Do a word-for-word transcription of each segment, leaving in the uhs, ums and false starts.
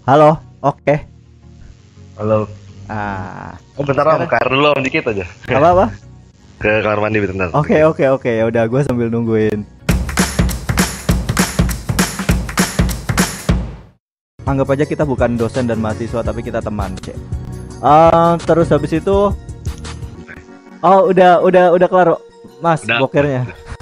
Halo, oke. Halo. Ah, Oh bentar om, sekarang ke air dulu om dikit aja. apa apa? Ke kamar mandi bentar. Oke oke oke, ya udah gue sambil nungguin. Anggap aja kita bukan dosen dan mahasiswa tapi kita teman, cek. Ah, terus habis itu, oh udah udah udah kelar, Mas, Udah. bokernya.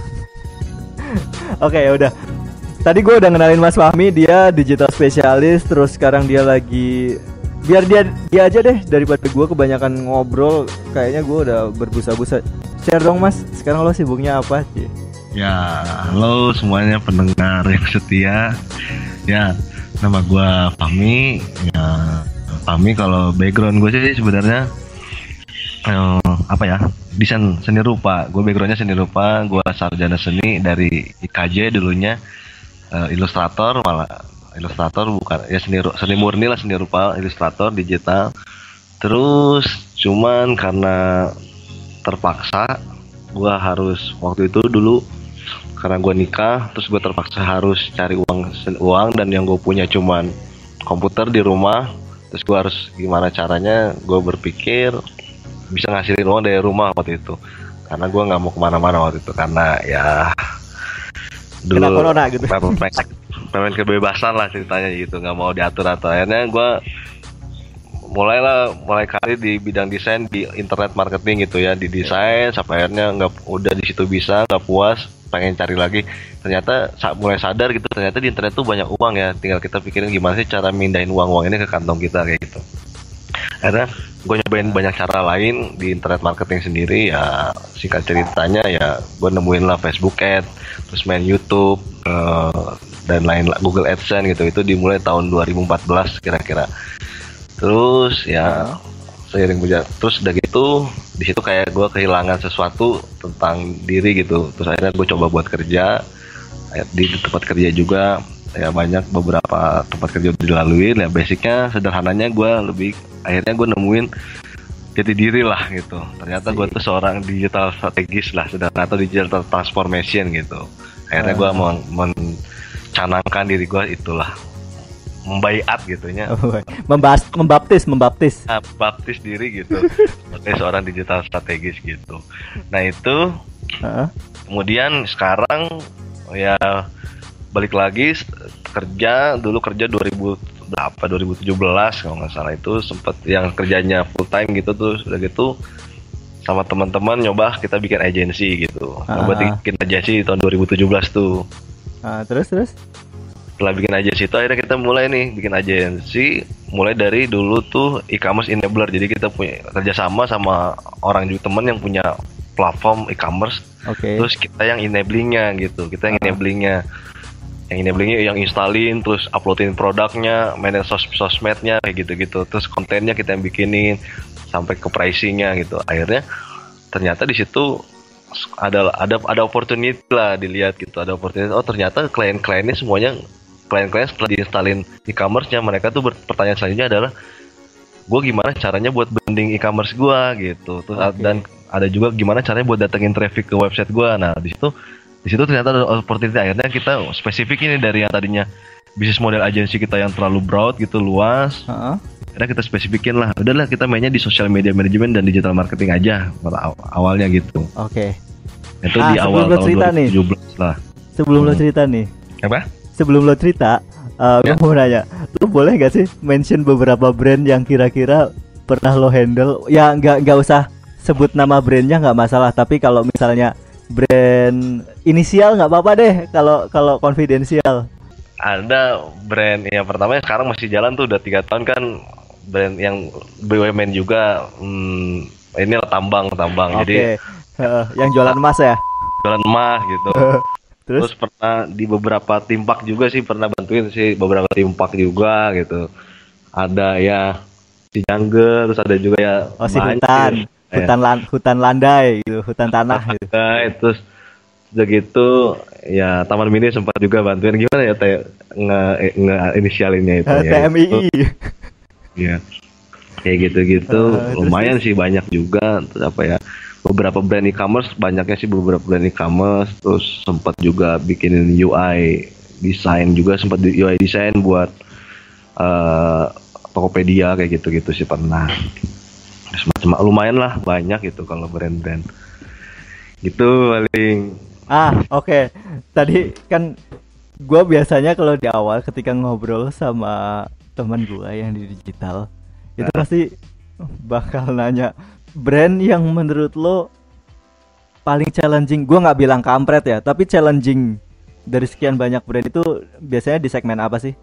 Oke ya udah. Tadi gue udah kenalin Mas Fahmi, dia digital spesialis. Terus sekarang dia lagi, biar dia dia aja deh daripada gue kebanyakan ngobrol. Kayaknya gue udah berbusa-busa. Share dong Mas, sekarang lo sibuknya apa sih? Ya, halo semuanya pendengar yang setia. Ya, nama gua Fahmi. Ya, Fahmi kalau background gue sih sebenarnya eh, apa ya? Desain seni rupa. Gue backgroundnya seni rupa. Gue sarjana seni dari I K J dulunya. Eh, ilustrator malah ilustrator bukan ya seni ru- seni murni lah, seni rupa, ilustrator digital. Terus cuman karena terpaksa gua harus waktu itu dulu karena gua nikah, terus gua terpaksa harus cari uang uang dan yang gue punya cuman komputer di rumah. Terus gua harus gimana caranya, gue berpikir bisa ngasilin uang dari rumah waktu itu karena gua nggak mau kemana-mana waktu itu karena ya dulu Kena corona gitu. pengen, pengen kebebasan lah ceritanya gitu, nggak mau diatur atur. Akhirnya gue mulailah mulai kali di bidang desain di internet marketing gitu ya, di desain sampai akhirnya nggak udah di situ bisa nggak puas, pengen cari lagi. Ternyata sa- mulai sadar gitu, ternyata di internet tuh banyak uang ya, tinggal kita pikirin gimana sih cara mindahin uang-uang ini ke kantong kita kayak gitu. Akhirnya gue nyobain banyak cara lain di internet marketing sendiri ya. Singkat ceritanya ya gue nemuin lah Facebook Ads, terus main YouTube eh, dan lain Google AdSense gitu. Itu dimulai tahun dua ribu empat belas kira-kira. Terus ya seiring berjalan, terus udah gitu di situ kayak gue kehilangan sesuatu tentang diri gitu. Terus akhirnya gue coba buat kerja di tempat kerja juga. Ya banyak beberapa tempat kerja udah dilalui. Ya basicnya sederhananya gue lebih akhirnya gue nemuin jati diri lah gitu. Ternyata gue tuh seorang digital strategis lah, sederhana atau digital transformation gitu. Akhirnya gue mau mencanangkan diri gue itulah, membaiat gitunya, Membahas, membaptis, membaptis. nah, baptis diri gitu sebagai seorang digital strategis gitu. Nah itu Heeh. kemudian sekarang ya balik lagi s- kerja. Dulu kerja dua ribu berapa dua ribu tujuh belas kalau nggak salah, itu sempet yang kerjanya full time gitu. Tuh udah gitu sama teman-teman nyoba kita bikin agensi gitu. Nyoba Ah. bikin agensi di tahun dua ribu tujuh belas tuh. Ah, terus terus. Setelah bikin agensi itu akhirnya kita mulai nih bikin agensi, mulai dari dulu tuh e-commerce enabler. Jadi kita punya kerjasama sama orang juga, teman yang punya platform e-commerce. Oke. Terus kita yang enablingnya gitu, kita yang enablingnya, yang enablingnya yang installin, terus uploadin produknya, manage sos sosmednya kayak gitu-gitu. Terus kontennya kita yang bikinin sampai ke pricingnya gitu. Akhirnya ternyata di situ ada ada ada opportunity lah dilihat gitu, ada opportunity. Oh ternyata klien-kliennya semuanya, klien-klien setelah diinstalin e-commerce-nya, mereka tuh ber- pertanyaan selanjutnya adalah gue gimana caranya buat branding e-commerce gue gitu. Terus Oke. dan ada juga gimana caranya buat datengin traffic ke website gue. Nah di situ di situ ternyata ada opportunity. Akhirnya kita spesifik ini dari yang tadinya bisnis model agensi kita yang terlalu broad gitu, luas. Heeh. Akhirnya kita spesifikin lah, udahlah kita mainnya di social media management dan digital marketing aja pada aw- awalnya gitu. Oke. Itu Ah, di sebelum awal lo tahun cerita dua ribu tujuh belas lah. Sebelum lo Hmm. cerita nih, Apa? sebelum lo cerita, uh, gue Ya. mau nanya, lo boleh gak sih mention beberapa brand yang kira-kira pernah lo handle? Ya nggak nggak usah sebut nama brandnya, nggak masalah. Tapi kalau misalnya brand inisial nggak apa-apa deh. Kalau kalau konfidensial. Ada brand yang pertama yang sekarang masih jalan tuh udah tiga tahun kan, brand yang B U M N juga. Hmm, ini lah tambang tambang. Oke. Jadi Heeh, yang jualan emas ya. jualan emas gitu. Terus? Terus pernah di beberapa timpak juga sih, pernah bantuin sih beberapa timpak juga gitu. Ada ya si Jangger, terus ada juga ya Oh si banyak hutan, ya. hutan lan, hutan landai gitu, hutan tanah gitu. Nah, terus udah gitu ya Taman Mini sempat juga bantuin. Gimana ya teh nge, nge inisialinnya itu Eh, ya. T M I I. Iya. Kayak gitu-gitu Eh, terus, lumayan sih, banyak juga. Terus apa ya, beberapa brand e-commerce, banyaknya sih beberapa brand e-commerce. Terus sempat juga bikinin U I design juga, sempat di U I design buat eh, Tokopedia kayak gitu-gitu sih pernah. Semacam lumayan lah banyak gitu kalau brand-brand gitu paling. Ah, oke. Okay. Tadi kan gue biasanya kalau di awal ketika ngobrol sama teman gue yang di digital, itu Nah. pasti bakal nanya brand yang menurut lo paling challenging. Gue nggak bilang kampret ya, tapi challenging dari sekian banyak brand itu biasanya di segmen apa sih?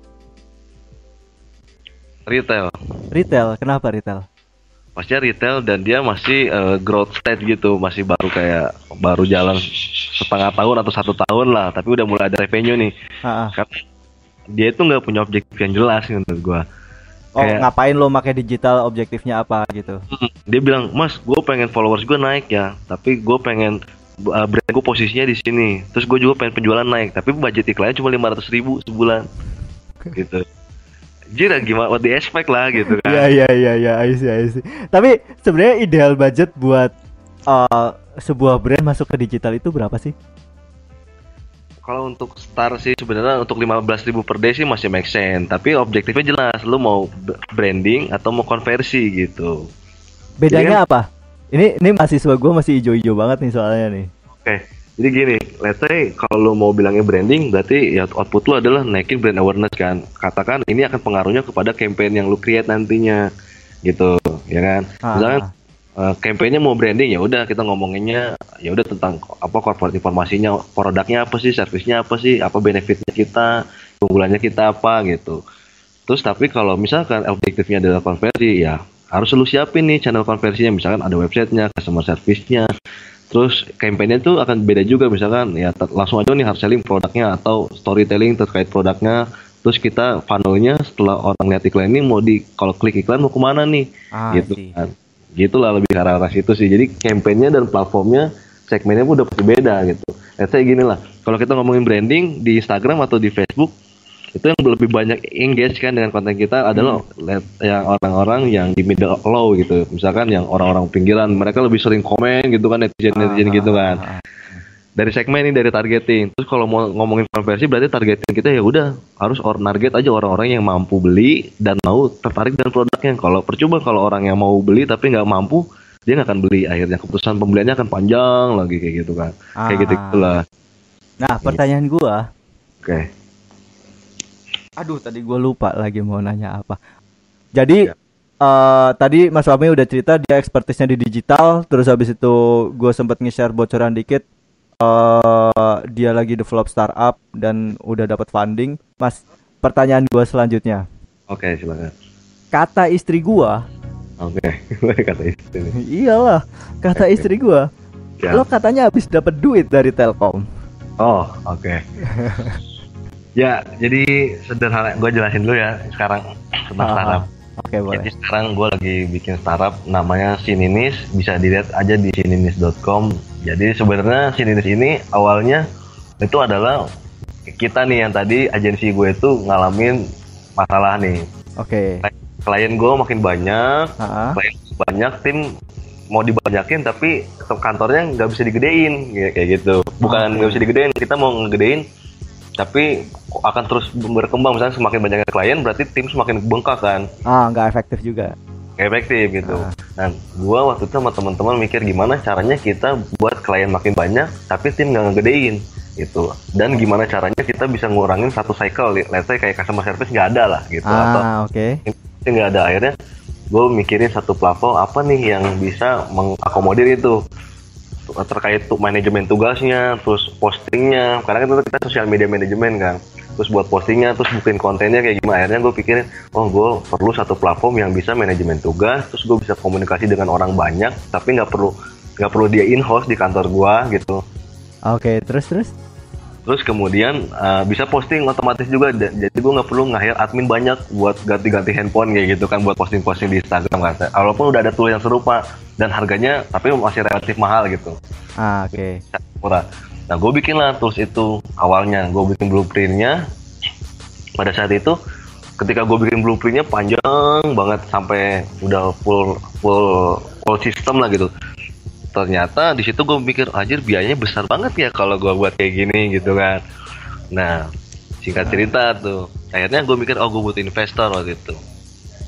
Retail. Retail. Kenapa retail? Maksudnya retail dan dia masih uh, growth state gitu, masih baru kayak baru jalan setengah tahun atau satu tahun lah, tapi udah mulai ada revenue nih. Ha-ha. Karena dia itu nggak punya objektif yang jelas menurut gua. Oh, Kayak, ngapain lo pakai digital, objektifnya apa gitu? hmm, dia bilang, Mas, gue pengen followers gue naik ya, tapi gue pengen uh, brand gue posisinya di sini. Terus gue juga pengen penjualan naik, tapi budget iklannya cuma lima ratus ribu sebulan, gitu. Jira gimana? What the expect lah gitu kan? Iya iya iya iya, I see, I see. Tapi sebenarnya ideal budget buat uh, sebuah brand masuk ke digital itu berapa sih? Kalau untuk start sih sebenarnya untuk lima belas ribu per day sih masih make sense. Tapi objektifnya jelas, lu mau b- branding atau mau konversi gitu. Bedanya Jadi kan- apa? Ini ini mahasiswa gue masih ijo-ijo banget nih soalnya nih. Oke, jadi gini, let's say kalau lu mau bilangnya branding, berarti ya output lu adalah naikin brand awareness kan. Katakan ini akan pengaruhnya kepada campaign yang lu create nantinya, gitu, ya kan? Ah. Misalkan uh, campaignnya mau branding, ya udah kita ngomonginnya ya udah tentang apa corporate informasinya, produknya apa sih, servisnya apa sih, apa benefitnya kita, keunggulannya kita apa gitu. Terus tapi kalau misalkan objektifnya adalah konversi, ya harus lu siapin nih channel konversinya, misalkan ada websitenya, customer service-nya. Terus campaign-nya tuh akan beda juga, misalkan ya ter- langsung aja nih hard selling produknya atau storytelling terkait produknya. Terus kita funnel-nya setelah orang lihat iklan ini mau di kalau klik iklan mau kemana nih, Ah, gitu I see. kan. Gitulah lebih ke arah situ sih. Jadi campaign-nya dan platformnya segmennya pun udah pasti beda gitu. Let's say gini lah, kalau kita ngomongin branding di Instagram atau di Facebook, itu yang lebih banyak engage kan dengan konten kita adalah let- yang orang-orang yang di middle low gitu. Misalkan yang orang-orang pinggiran, mereka lebih sering komen gitu kan, netizen-netizen gitu kan. Ah, ah, ah. Dari segmen ini, dari targeting. Terus kalau mau ngomongin konversi berarti targeting kita ya udah harus or target aja orang-orang yang mampu beli dan mau tertarik dengan produknya. Kalau percuma kalau orang yang mau beli tapi nggak mampu, dia nggak akan beli. Akhirnya keputusan pembeliannya akan panjang lagi kayak gitu kan. Kayak Ah. gitu gitulah. Nah, pertanyaan gua, Oke. aduh tadi gua lupa lagi mau nanya apa. Jadi Ya. eh, tadi Mas Fahmi udah cerita dia expertise-nya di digital, terus habis itu gua sempat nge-share bocoran dikit. eh dia lagi develop startup dan udah dapat funding. Mas, pertanyaan gua selanjutnya. Oke, silakan. Kata istri gua, Oke. Boleh kata istri nih. iyalah, kata istri gua, Ya. lo katanya habis dapat duit dari Telkom. Oh, oke. Ya, jadi sederhana, gue jelasin dulu ya sekarang tentang Ah, startup. Oke, boleh. Jadi sekarang gue lagi bikin startup namanya Sininis, bisa dilihat aja di sininis dot com. Jadi sebenarnya Sininis ini awalnya itu adalah kita nih yang tadi agensi gue itu ngalamin masalah nih. Oke. Klien gue makin banyak, Ah, klien banyak, tim mau dibanyakin tapi kantornya nggak bisa digedein kayak kayak gitu. Bukan nggak bisa digedein, kita mau ngegedein tapi akan terus berkembang. Misalnya semakin banyaknya klien berarti tim semakin bengkak kan, ah, nggak efektif juga. nggak efektif gitu. Ah. Nah, gua waktu itu sama teman-teman mikir gimana caranya kita buat klien makin banyak tapi tim nggak ngegedein gitu. Dan gimana caranya kita bisa ngurangin satu cycle, let's say kayak customer service nggak ada lah gitu, atau Ah, oke. itu nggak ada. Akhirnya gue mikirin satu platform apa nih yang bisa mengakomodir itu terkait tuh manajemen tugasnya, terus postingnya, karena kan kita sosial media manajemen kan, terus buat postingnya, terus bikin kontennya kayak gimana. Akhirnya gue pikirin, oh gue perlu satu platform yang bisa manajemen tugas, terus gue bisa komunikasi dengan orang banyak, tapi nggak perlu nggak perlu dia in-house di kantor gue gitu. Oke, terus terus. Terus kemudian uh, bisa posting otomatis juga, D- jadi gue nggak perlu nge-hire admin banyak buat ganti-ganti handphone kayak gitu kan, buat posting-posting di Instagram kan. Walaupun udah ada tool yang serupa dan harganya tapi masih relatif mahal gitu, Ah, oke. murah. Nah gue bikin lah tools itu awalnya, gue bikin blueprintnya. Pada saat itu ketika gue bikin blueprintnya panjang banget sampai udah full full full system lah gitu. Ternyata di situ gue mikir, anjir biayanya besar banget ya kalau gue buat kayak gini gitu kan. Nah singkat cerita tuh akhirnya gue mikir, oh gue butuh investor waktu itu.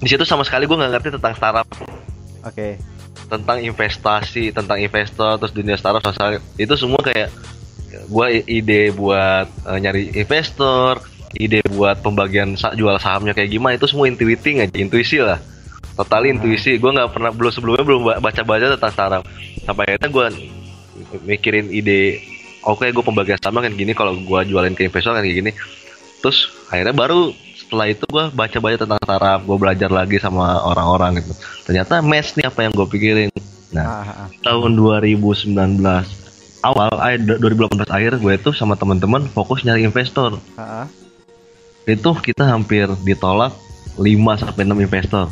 Di situ sama sekali gue nggak ngerti tentang startup, Oke. tentang investasi, tentang investor, terus dunia startup, sosial itu semua kayak gue ide buat uh, nyari investor, ide buat pembagian sa- jual sahamnya kayak gimana, itu semua intuiting aja, intuisi lah, total intuisi. Gue nggak pernah belum sebelumnya belum baca-baca tentang startup, sampai akhirnya gue mikirin ide, oke okay, gue pembagian saham kan gini, kalau gue jualin ke investor kan kayak gini. Terus akhirnya baru setelah itu gue baca-baca tentang startup, gue belajar lagi sama orang-orang gitu. Ternyata match nih apa yang gue pikirin. Nah, ah, ah. tahun dua ribu sembilan belas awal, eh, dua ribu delapan belas akhir gue itu sama teman-teman fokus nyari investor. Ah, ah. Itu kita hampir ditolak lima sampai enam investor.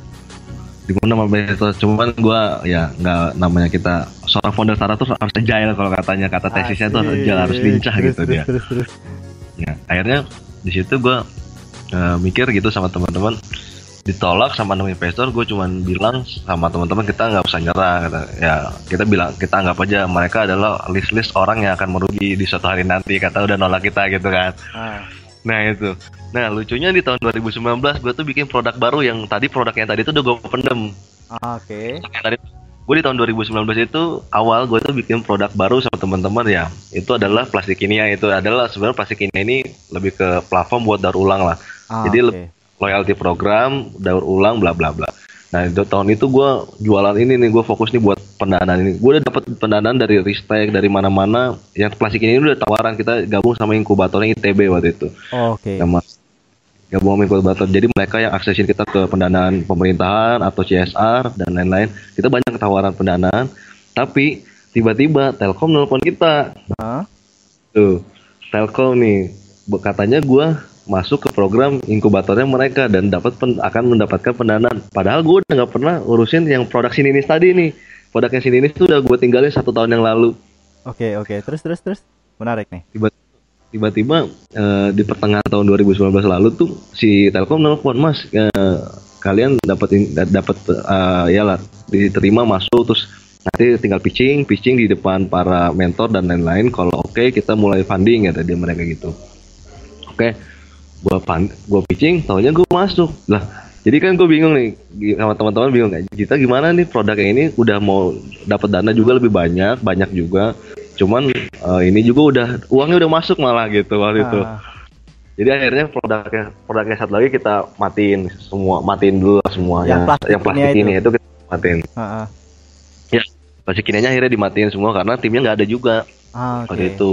Di mana investor, cuman gue ya nggak, namanya kita seorang founder startup tuh harus agile, kalau katanya kata tesisnya tuh harus agile, harus lincah terus, gitu terus, dia. Terus, terus. Ya, akhirnya di situ gue uh, mikir gitu sama teman-teman, ditolak sama enam investor. Gue cuman bilang sama teman-teman, kita nggak usah nyerah, kata ya, kita bilang kita anggap aja mereka adalah list-list orang yang akan merugi di suatu hari nanti, kata udah nolak kita gitu kan. Ah. Nah itu, nah lucunya di tahun dua ribu sembilan belas gue tuh bikin produk baru yang tadi produknya tadi tuh udah gue pendem. Ah, Oke. Okay. Gue di tahun dua ribu sembilan belas itu awal gue tuh bikin produk baru sama teman-teman ya. Itu adalah plastik kimia. Itu adalah sebenarnya plastik kimia ini lebih ke platform buat daur ulang lah. Ah, Jadi okay. loyalty program, daur ulang, bla bla bla. Nah di tahun itu gue jualan ini nih, gue fokus nih buat pendanaan ini. Gue udah dapat pendanaan dari Ristek, dari mana-mana. Yang plastik ini udah tawaran, kita gabung sama inkubatornya I T B waktu itu. Oh, Oke. Okay. Sama gabung sama inkubator. Jadi mereka yang aksesin kita ke pendanaan pemerintahan atau C S R dan lain-lain. Kita banyak tawaran pendanaan. Tapi tiba-tiba Telkom nelpon kita. Huh? Tuh, Telkom nih, katanya gue masuk ke program inkubatornya mereka dan dapat pen, akan mendapatkan pendanaan. Padahal gue udah nggak pernah urusin yang produk Sininis tadi nih. Produknya Sininis tuh udah gue tinggalin satu tahun yang lalu. Oke okay, oke, okay. terus terus terus menarik nih. Tiba, tiba-tiba uh, di pertengahan tahun dua ribu sembilan belas lalu tuh si Telkom nelfon, Mas, uh, kalian dapat dapat uh, ya lah diterima masuk, terus nanti tinggal pitching pitching di depan para mentor dan lain-lain. Kalau oke okay, kita mulai funding ya tadi mereka gitu. Oke. Okay. Gua pan, gua pitching, taunya gua masuk lah. Jadi kan gue bingung nih sama teman-teman, bingung nggak kita gimana nih, produknya ini udah mau dapat dana juga lebih banyak banyak juga, cuman uh, ini juga udah uangnya udah masuk malah gitu waktu ah. itu. Jadi akhirnya produknya produknya satu lagi kita matiin semua, matiin dulu lah semua yang, yang plastik, yang plastik ini itu. itu kita matiin. Ah. Ya plastik ininya akhirnya dimatiin semua karena timnya nggak ada juga ah, okay. waktu itu.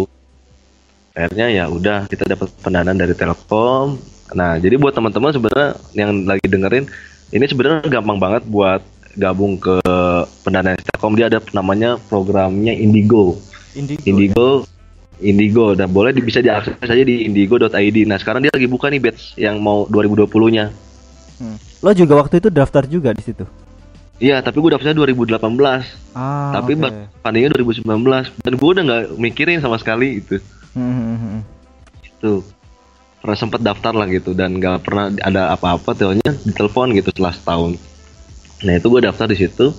Akhirnya ya udah kita dapat pendanaan dari Telkom. Nah jadi buat teman-teman sebenarnya yang lagi dengerin ini, sebenarnya gampang banget buat gabung ke pendanaan Telkom. Dia ada namanya programnya Indigo. Indigo. Indigo. Ya? Indigo. Dan boleh bisa diakses aja di indigo dot i d. Nah sekarang dia lagi buka nih batch yang mau dua ribu dua puluh-nya. Hmm. Lo juga waktu itu daftar juga di situ? Iya, tapi gue daftarnya dua ribu delapan belas. Ah, tapi okay. fundingnya dua ribu sembilan belas. Dan gue udah nggak mikirin sama sekali itu. Hmm. Itu pernah sempat daftar lah gitu dan nggak pernah ada apa-apa, teonya ditelepon gitu setelah setahun. Nah itu gue daftar di situ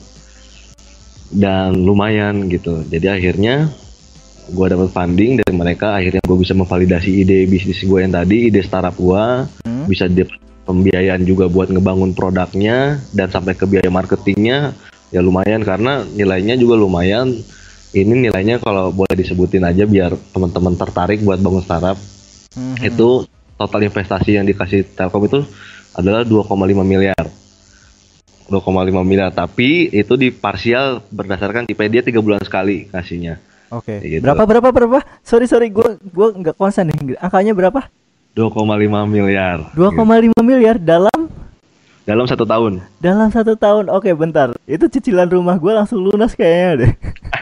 dan lumayan gitu. Jadi akhirnya gue dapat funding dari mereka. Akhirnya gue bisa memvalidasi ide bisnis gue yang tadi, ide startup gue, hmm. bisa dapat pembiayaan juga buat ngebangun produknya dan sampai ke biaya marketingnya ya lumayan, karena nilainya juga lumayan. Ini nilainya kalau boleh disebutin aja biar teman-teman tertarik buat bangun startup. Mm-hmm. Itu total investasi yang dikasih Telkom itu adalah dua koma lima miliar. dua koma lima miliar, tapi itu di parsial berdasarkan T P dia tiga bulan sekali kasihnya. Oke. Okay. Gitu. Berapa berapa berapa? Sorry sorry gue gue nggak konsen nih. Angkanya berapa? dua koma lima miliar. dua koma lima gitu. Miliar dalam dalam satu tahun. Dalam satu tahun. Oke, bentar. Itu cicilan rumah gue langsung lunas kayaknya deh.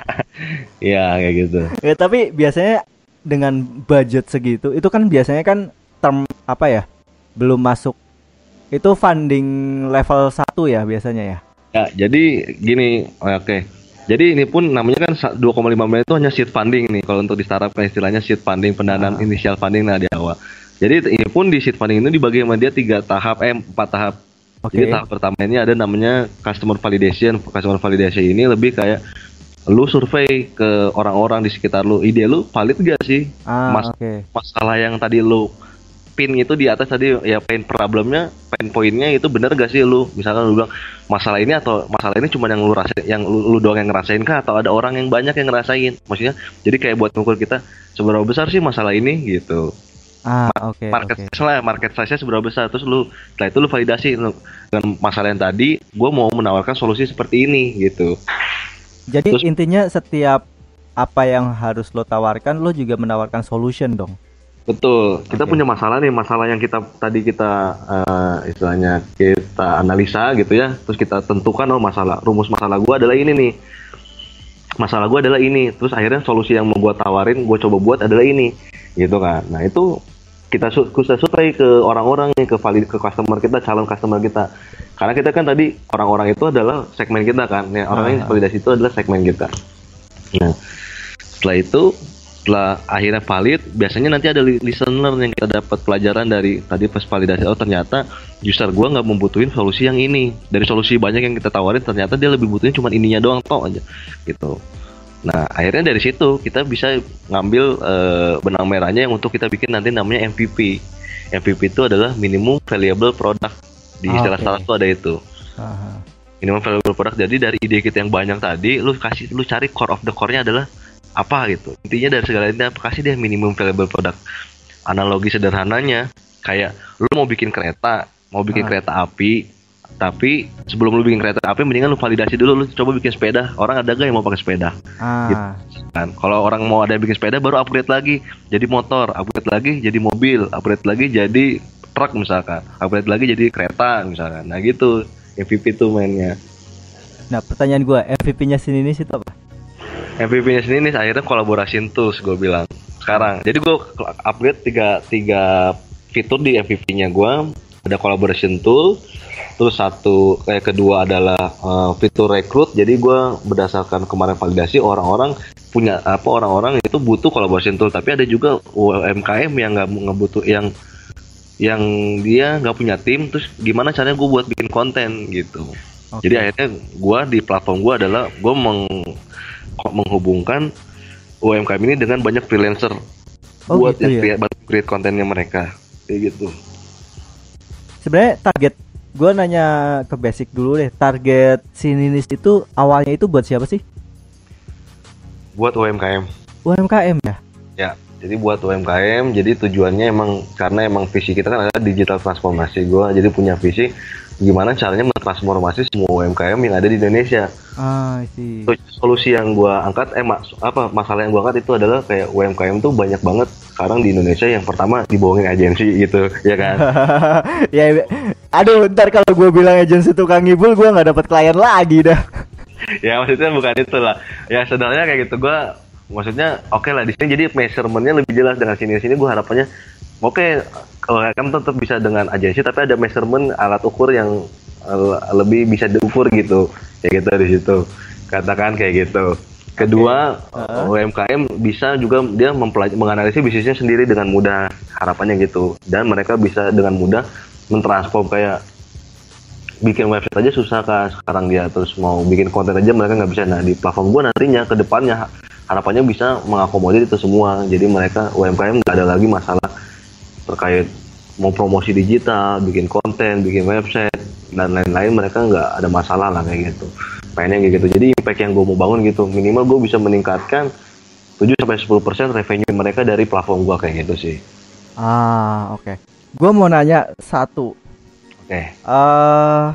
Iya kayak gitu. Ya tapi biasanya dengan budget segitu, itu kan biasanya kan term apa ya, belum masuk. Itu funding level satu ya biasanya ya. Ya jadi gini, oke. Okay. Jadi ini pun namanya kan dua koma lima miliar itu hanya seed funding nih. Kalau untuk di startup kan istilahnya seed funding, pendanaan ah. initial funding nah di awal. Jadi ini pun di seed funding ini dibagi sama dia tiga tahap, eh empat tahap. Okay. Jadi tahap pertama ini ada namanya customer validation. Customer validation ini lebih kayak lu survei ke orang-orang di sekitar lu, ide lu valid gak sih? Ah, Mas- okay. Masalah yang tadi lu pin itu di atas tadi ya, pain problemnya, pain pointnya itu bener gak sih lu? Misalkan lu bilang masalah ini atau masalah ini cuma yang lu rasain, yang lu, lu doang yang ngerasain kah, atau ada orang yang banyak yang ngerasain? Maksudnya jadi kayak buat ngukur kita seberapa besar sih masalah ini gitu. Ah, oke. Okay, market okay. size lah, market size-nya seberapa besar, terus lu setelah itu lu validasi lu, dengan masalah yang tadi, gue mau menawarkan solusi seperti ini gitu. Jadi terus, intinya setiap apa yang harus lo tawarkan, lo juga menawarkan solution dong. Betul, kita okay. punya masalah nih, masalah yang kita tadi kita uh, istilahnya kita analisa gitu ya, terus kita tentukan oh masalah, rumus masalah gue adalah ini nih, masalah gue adalah ini, terus akhirnya solusi yang mau gue tawarin, gue coba buat adalah ini, gitu kan. Nah itu kita kita supply ke orang-orang nih, ke valid, ke customer kita, calon customer kita, karena kita kan tadi orang-orang itu adalah segmen kita kan, ya, orang yang validasi itu adalah segmen kita. Nah setelah itu, setelah akhirnya valid, biasanya nanti ada listener yang kita dapat pelajaran dari tadi pas validasi, oh ternyata user gua nggak membutuhin solusi yang ini, dari solusi banyak yang kita tawarin ternyata dia lebih butuhin cuma ininya doang toh aja gitu. Nah akhirnya dari situ kita bisa ngambil uh, benang merahnya yang untuk kita bikin nanti namanya M V P. M V P itu adalah minimum valuable product, di istilah startup itu ada itu. Aha. Minimum valuable product, jadi dari ide kita yang banyak tadi, lu kasih lu cari core of the core-nya adalah apa gitu. Intinya dari segala ini apa, kasih dia minimum valuable product. Analogi sederhananya kayak lu mau bikin kereta, mau bikin ah. kereta api, tapi sebelum lu bikin kereta api mendingan lu validasi dulu, lu coba bikin sepeda. Orang ada gak yang mau pakai sepeda? Ah. Gitu kan. Kalau orang mau ada yang bikin sepeda baru upgrade lagi jadi motor, upgrade lagi jadi mobil, upgrade lagi jadi truk misalkan, upgrade lagi jadi kereta misalkan. Nah gitu M V P tuh mainnya. Nah pertanyaan gua, M V P-nya sini itu apa? M V P-nya sini nih akhirnya collaboration tools gue bilang sekarang. Jadi gue upgrade tiga, tiga fitur di M V P-nya gue. Ada collaboration tool, terus satu kayak kedua adalah uh, fitur rekrut. Jadi gue berdasarkan kemarin validasi orang-orang punya apa, orang-orang itu butuh collaboration tool, tapi ada juga U M K M yang nggak ngebutuh, yang yang dia nggak punya tim, terus gimana caranya gue buat bikin konten gitu. Okay. Jadi akhirnya gue di platform gue adalah gue meng menghubungkan U M K M ini dengan banyak freelancer oh, buat gitu ya? Create, create kontennya mereka kayak gitu. Sebenarnya target gue nanya ke basic dulu deh, target Sininis itu awalnya itu buat siapa sih? Buat U M K M. U M K M ya? Ya, jadi buat U M K M. Jadi tujuannya emang karena emang visi kita kan adalah digital transformasi. Gue jadi punya visi gimana caranya mentransformasi semua U M K M yang ada di Indonesia. Ah, sih. Solusi yang gua angkat, eh mas, apa masalah yang gua angkat itu adalah kayak U M K M tuh banyak banget sekarang di Indonesia. Yang pertama dibohongin agensi gitu, ya kan? Ya, aduh, ntar kalau gua bilang agensi tukang ngibul, gua nggak dapat klien lagi dah. Ya maksudnya bukan itu lah. Ya sebenarnya kayak gitu, gua maksudnya oke okay lah di sini jadi measurementnya lebih jelas. Dengan sini-sini gua harapannya oke okay, kalau kan tetap bisa dengan agensi, tapi ada measurement alat ukur yang uh, lebih bisa diukur gitu, kayak gitu di situ. Katakan kayak gitu. Kedua, okay. uh-huh. U M K M bisa juga dia mempelaj- menganalisis bisnisnya sendiri dengan mudah, harapannya gitu. Dan mereka bisa dengan mudah mentransform, kayak bikin website aja susah kan sekarang dia, terus mau bikin konten aja mereka nggak bisa. Nah di platform gua nantinya ke depannya harapannya bisa mengakomodir itu semua. Jadi mereka U M K M nggak ada lagi masalah terkait mau promosi digital, bikin konten, bikin website dan lain-lain, mereka nggak ada masalah lah kayak gitu. Pengennya kayak gitu. Jadi impact yang gue mau bangun gitu, minimal gue bisa meningkatkan tujuh sampai sepuluh persen revenue mereka dari platform gue kayak gitu sih. Ah, oke. Okay. Gue mau nanya satu. Oke. Okay. Uh,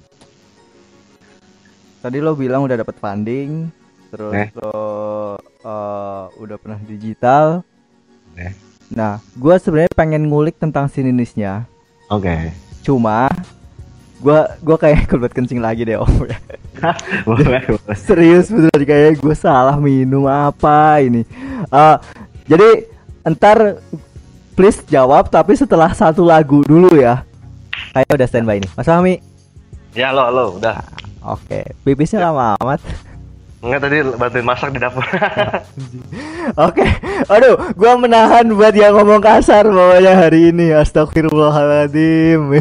tadi lo bilang udah dapat funding, terus okay. lo uh, udah pernah digital. Oke. Okay. Nah, gue sebenarnya pengen ngulik tentang Sininisnya. Oke. Okay. Cuma, gue gue kayak kebelet kencing lagi deh om. Boleh, boleh. Serius bener, kayak gue salah minum apa ini. Uh, jadi ntar please jawab, tapi setelah satu lagu dulu ya. Kayak udah standby nih, Mas Fahmi. Ya lo lo udah. Oke, okay. Pipisnya lama amat. Enggak, tadi bantuin masak di dapur. Oke, aduh, gua menahan buat yang ngomong kasar pokoknya hari ini. Astagfirullahaladzim.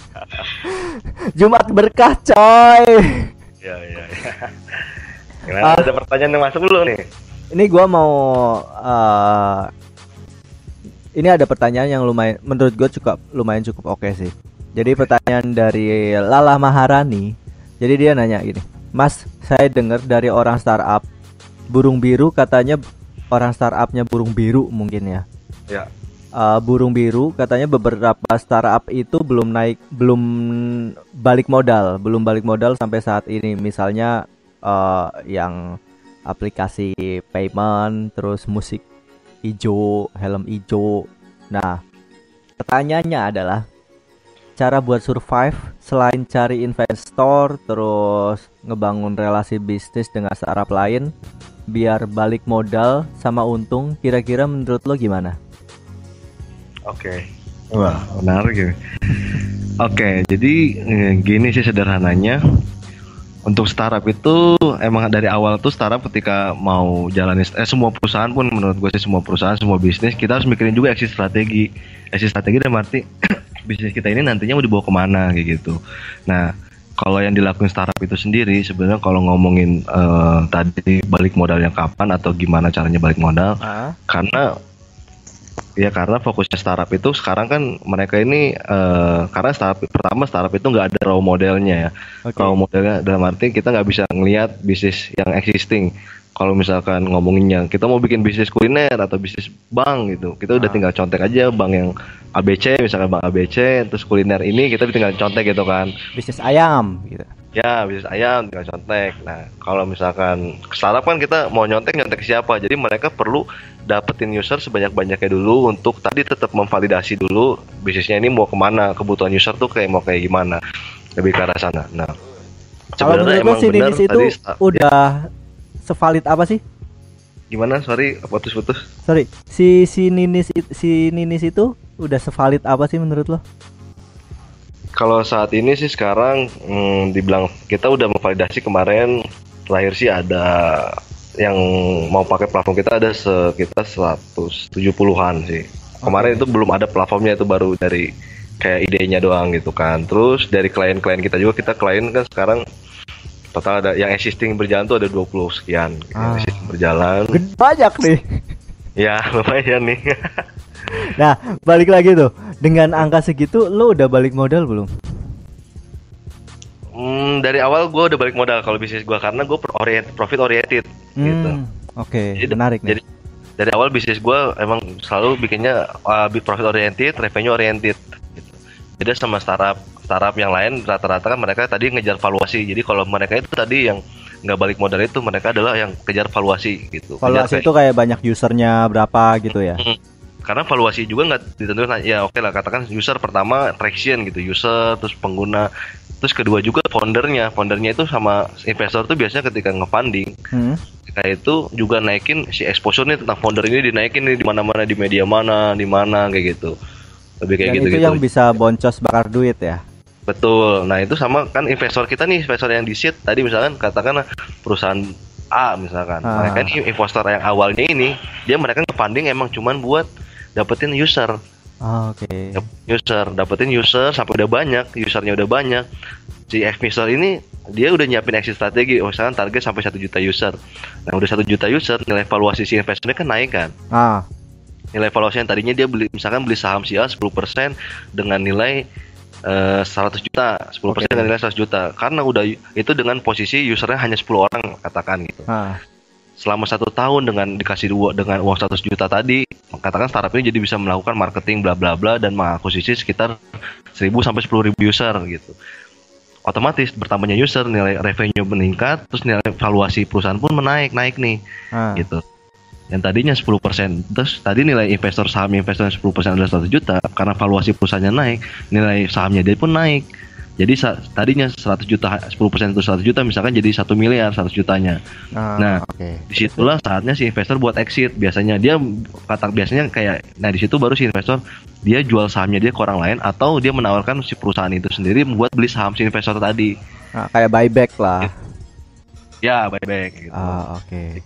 Jumat berkah, coy. Ya, ya, ya. Gimana, uh, ada pertanyaan yang masuk dulu nih. Ini gua mau uh, ini ada pertanyaan yang lumayan, menurut gue cukup lumayan cukup oke sih. Jadi pertanyaan dari Lala Maharani. Jadi dia nanya gini, Mas, saya dengar dari orang startup burung biru, katanya orang startupnya burung biru mungkin ya. Ya. Uh, burung biru katanya beberapa startup itu belum naik, belum balik modal, belum balik modal sampai saat ini. Misalnya uh, yang aplikasi payment, terus musik hijau, helm hijau. Nah, pertanyaannya adalah cara buat survive selain cari investor, terus ngebangun relasi bisnis dengan startup lain biar balik modal sama untung, kira-kira menurut lo gimana? Oke, okay. Wah menarik ya. Oke, okay, jadi gini sih sederhananya. Untuk startup itu emang dari awal tuh startup ketika mau jalanin, eh semua perusahaan pun menurut gue sih semua perusahaan, semua bisnis kita harus mikirin juga exit strategi. Exit strategi dalam arti bisnis kita ini nantinya mau dibawa kemana kayak gitu. Nah, kalau yang dilakuin startup itu sendiri sebenarnya kalau ngomongin uh, tadi balik modalnya kapan atau gimana caranya balik modal, uh. karena ya karena fokusnya startup itu sekarang kan mereka ini uh, karena startup pertama startup itu nggak ada raw modelnya ya. Okay. Raw modelnya dalam arti kita nggak bisa ngelihat bisnis yang existing. Kalau misalkan ngomonginnya kita mau bikin bisnis kuliner atau bisnis bank gitu, kita udah ah. tinggal contek aja bank yang A B C, misalkan bank A B C, terus kuliner ini kita tinggal contek gitu kan. Bisnis ayam gitu. Ya, bisnis ayam tinggal contek. Nah, kalau misalkan startup kan kita mau nyontek nyontek siapa, jadi mereka perlu dapetin user sebanyak-banyaknya dulu untuk tadi tetap memvalidasi dulu bisnisnya ini mau kemana, kebutuhan user tuh kayak mau kayak gimana, lebih ke arah sana. Nah, kalau menurut si Ninis itu tadi, udah ya, sevalid apa sih? Gimana? Sorry, putus-putus. Sorry, si si Ninis si Ninis itu udah sevalid apa sih menurut lo? Kalau saat ini sih sekarang hmm, dibilang kita udah memvalidasi kemarin terakhir sih ada yang mau pakai platform kita ada sekitar seratus tujuh puluhan sih. Kemarin okay. Itu belum ada platformnya, itu baru dari kayak idenya doang gitu kan. Terus dari klien-klien kita juga, kita klien kan sekarang total ada yang existing berjalan tuh ada dua puluh sekian ah. Yang existing berjalan. Banyak nih. Ya lumayan nih. Nah balik lagi tuh, dengan angka segitu lo udah balik modal belum? Hmm, dari awal gue udah balik modal kalau bisnis gue, karena gue orient, profit oriented hmm, gitu. Oke, okay, menarik nih. Jadi dari awal bisnis gue emang selalu bikinnya uh, profit oriented, revenue oriented. Gitu. Beda sama startup, startup yang lain rata-rata kan mereka tadi ngejar valuasi. Jadi kalau mereka itu tadi yang nggak balik modal itu mereka adalah yang kejar valuasi gitu. Valuasi itu kayak banyak usernya berapa gitu ya? Hmm, karena valuasi juga nggak ditentukan. Ya oke okay lah, katakan user pertama traction gitu, user terus pengguna. Terus kedua juga foundernya, foundernya itu sama investor tuh biasanya ketika nge-funding, hmm. kayak itu juga naikin si exposure-nya tentang founder ini, dinaikin nih di mana-mana, di media mana, di mana kayak gitu. Lebih kayak gitu. gitu-gitu. Itu yang bisa boncos bakar duit ya. Betul. Nah, itu sama kan investor kita nih, investor yang di seed tadi misalkan katakanlah perusahaan A misalkan. Ah. Mereka ini investor yang awalnya ini, dia mereka nge-funding emang cuman buat dapetin user. Oh, oke. Okay. User, dapetin user sampai udah banyak, usernya udah banyak. Si investor ini dia udah nyiapin exit strategi, oh misalkan target sampai satu juta user. Nah udah satu juta user, nilai valuasi si investornya kan naik kan. Ah. Nilai valuasi yang tadinya dia beli, misalkan beli saham si A sepuluh persen dengan nilai uh, seratus juta, sepuluh persen okay. dengan nilai seratus juta. Karena udah itu dengan posisi usernya hanya sepuluh orang katakan gitu. Ah. Selama satu tahun dengan dikasih dua dengan uang seratus juta tadi, katakan startup ini jadi bisa melakukan marketing bla bla bla dan mengakuisisi sekitar seribu sampai sepuluh ribu user gitu. Otomatis bertambahnya user, nilai revenue meningkat, terus nilai valuasi perusahaan pun menaik naik nih ah. gitu. Yang tadinya sepuluh persen, terus tadi nilai investor saham investor sepuluh persen adalah seratus juta, karena valuasi perusahaannya naik, nilai sahamnya dia pun naik. Jadi sa- tadinya seratus juta, sepuluh persen itu seratus juta, misalkan jadi satu miliar seratus jutanya. Oh, nah, okay. Disitulah saatnya si investor buat exit. Biasanya dia kata biasanya kayak, nah di situ baru si investor dia jual sahamnya dia ke orang lain atau dia menawarkan si perusahaan itu sendiri buat beli saham si investor tadi. Nah, kayak buyback lah. Ya, buyback gitu. Oh, oke. Okay.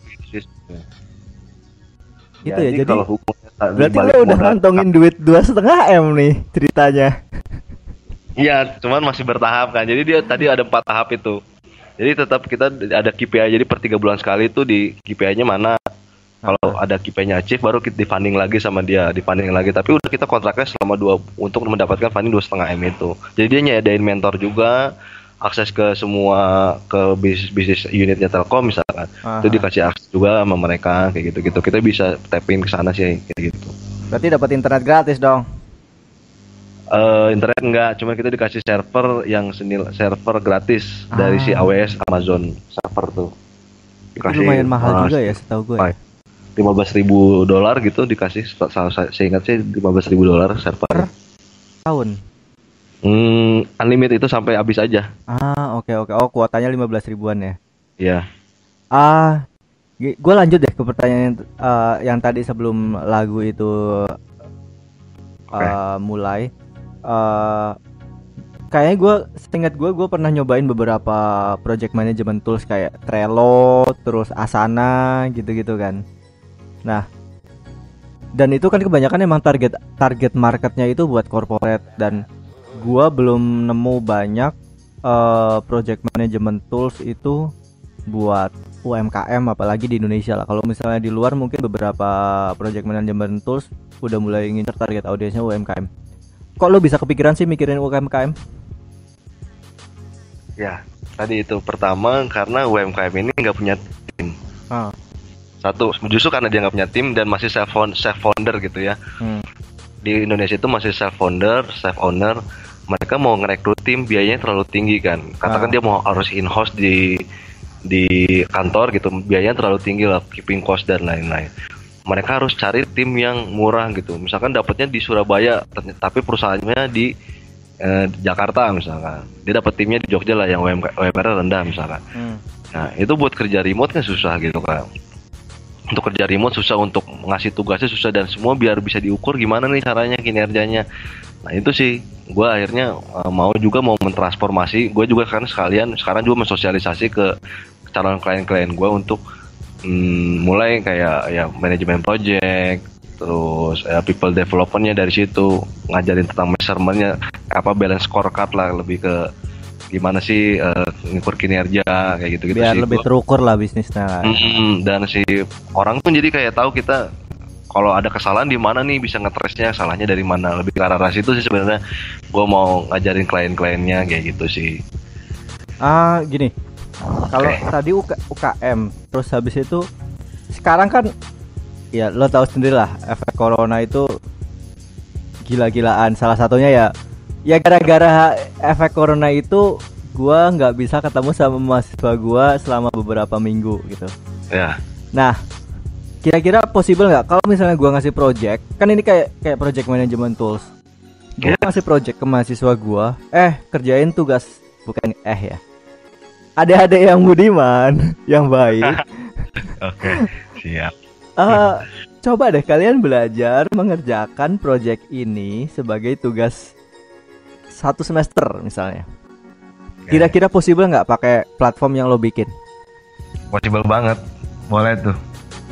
Gitu jadi, ya. Jadi kalau berarti lo udah ngantongin duit dua setengah m nih ceritanya. Iya, cuman masih bertahap kan. Jadi dia tadi ada empat tahap itu. Jadi tetap kita ada K P I. Jadi per tiga bulan sekali itu di K P I-nya mana. Kalau ada K P-nya achieve baru kita di-funding lagi sama dia, di-funding lagi. Tapi udah kita kontraknya selama dua untuk mendapatkan funding dua setengah M itu. Jadi dia nyediain mentor juga, akses ke semua ke bisnis bisnis unitnya Telkom misalkan. Aha. Itu dikasih akses juga sama mereka kayak gitu-gitu. Kita bisa tapin ke sana sih kayak gitu. Berarti dapat internet gratis dong. Uh, internet enggak, cuma kita dikasih server yang senil server gratis ah. dari si A W S Amazon server tuh. Dikasih, itu lumayan mahal uh, juga ya setahu gue. Ya? lima belas ribu dolar gitu dikasih, saya ingat sih lima belas ribu dolar server. Per tahun. Hmm, unlimited itu sampai habis aja. Ah, oke okay, oke. Okay. Oh, kuotanya lima belas ribuan ya. Iya. Ah, gue lanjut deh ke pertanyaan uh, yang tadi sebelum lagu itu okay. uh, mulai. Uh, kayaknya gue, seingat gue, gue pernah nyobain beberapa project management tools kayak Trello, terus Asana, gitu-gitu kan. Nah, dan itu kan kebanyakan emang target target marketnya itu buat corporate, dan gua belum nemu banyak uh, project management tools itu buat U M K M, apalagi di Indonesia lah. Kalau misalnya di luar mungkin beberapa project management tools udah mulai ngincer target audiensnya U M K M. Kok lo bisa kepikiran sih mikirin U M K M? Ya, tadi itu pertama karena U M K M ini nggak punya tim. Ah. Satu, justru karena dia nggak punya tim dan masih self self founder gitu ya. Hmm. Di Indonesia itu masih self founder, self owner. Mereka mau ngerekrut tim biayanya terlalu tinggi kan. Katakan ah. dia mau harus in-house di di kantor gitu, biayanya terlalu tinggi lah, keeping cost dan lain-lain. Mereka harus cari tim yang murah gitu. Misalkan dapatnya di Surabaya, tapi perusahaannya di eh, Jakarta misalkan. Dia dapat timnya di Jogja lah yang U M R rendah misalkan. Hmm. Nah itu buat kerja remote kan susah gitu kan. Untuk kerja remote susah, untuk ngasih tugasnya susah, dan semua biar bisa diukur gimana nih caranya kinerjanya. Nah itu sih gue akhirnya uh, mau juga mau mentransformasi. Gue juga kan sekalian sekarang juga mensosialisasi ke calon klien-klien gue untuk mm, mulai kayak ya manajemen project, terus uh, people developmentnya dari situ, ngajarin tentang measurementnya, apa balance scorecard lah, lebih ke gimana sih uh, ngukur kinerja kayak gitu-gitu biar sih. Lebih gua. Terukur lah bisnisnya. Mm-hmm. Dan si orang pun jadi kayak tahu kita kalau ada kesalahan di mana nih, bisa ngetrace-nya salahnya dari mana. Lebih ke arah situ sih sebenarnya gue mau ngajarin klien-kliennya kayak gitu sih. Ah gini, kalau okay. tadi U K M, terus habis itu sekarang kan ya lo tahu sendiri lah efek corona itu gila-gilaan. Salah satunya ya ya gara-gara efek corona itu gua nggak bisa ketemu sama mahasiswa gua selama beberapa minggu gitu. Ya. Nah, kira-kira possible nggak kalau misalnya gua ngasih project, kan ini kayak kayak project management tools. Gua yeah. ngasih project ke mahasiswa gua, eh kerjain tugas, bukan eh ya. Adik-adik yang budiman, yang baik. Oke, siap. Uh, coba deh kalian belajar mengerjakan project ini sebagai tugas satu semester misalnya. Kira-kira possible nggak pakai platform yang lo bikin? Possible banget, boleh tuh.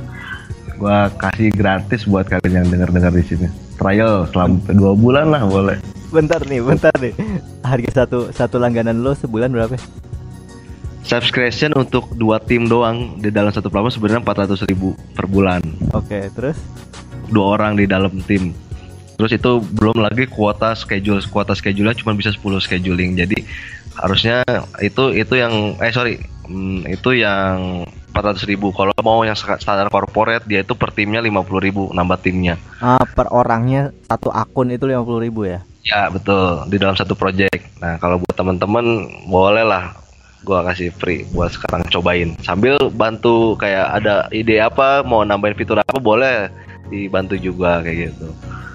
Gua kasih gratis buat kalian yang dengar-dengar di sini. Trial selama dua bulan lah boleh. Bentar nih, bentar nih. Harga satu satu langganan lo sebulan berapa? Subscription untuk dua tim doang di dalam satu platform sebenarnya empat ratus ribu per bulan. Oke, okay, terus? Dua orang di dalam tim. Terus itu belum lagi kuota schedule, kuota schedule-nya cuma bisa sepuluh scheduling. Jadi harusnya itu itu yang eh sorry hmm, itu yang empat ratus ribu. Kalau mau yang standar corporate dia itu per timnya lima puluh ribu nambah timnya. Ah, per orangnya satu akun itu lima puluh ribu ya? Ya betul, di dalam satu project. Nah kalau buat teman-teman boleh lah gua kasih free buat sekarang cobain. Sambil bantu kayak ada ide apa, mau nambahin fitur apa boleh dibantu juga kayak gitu.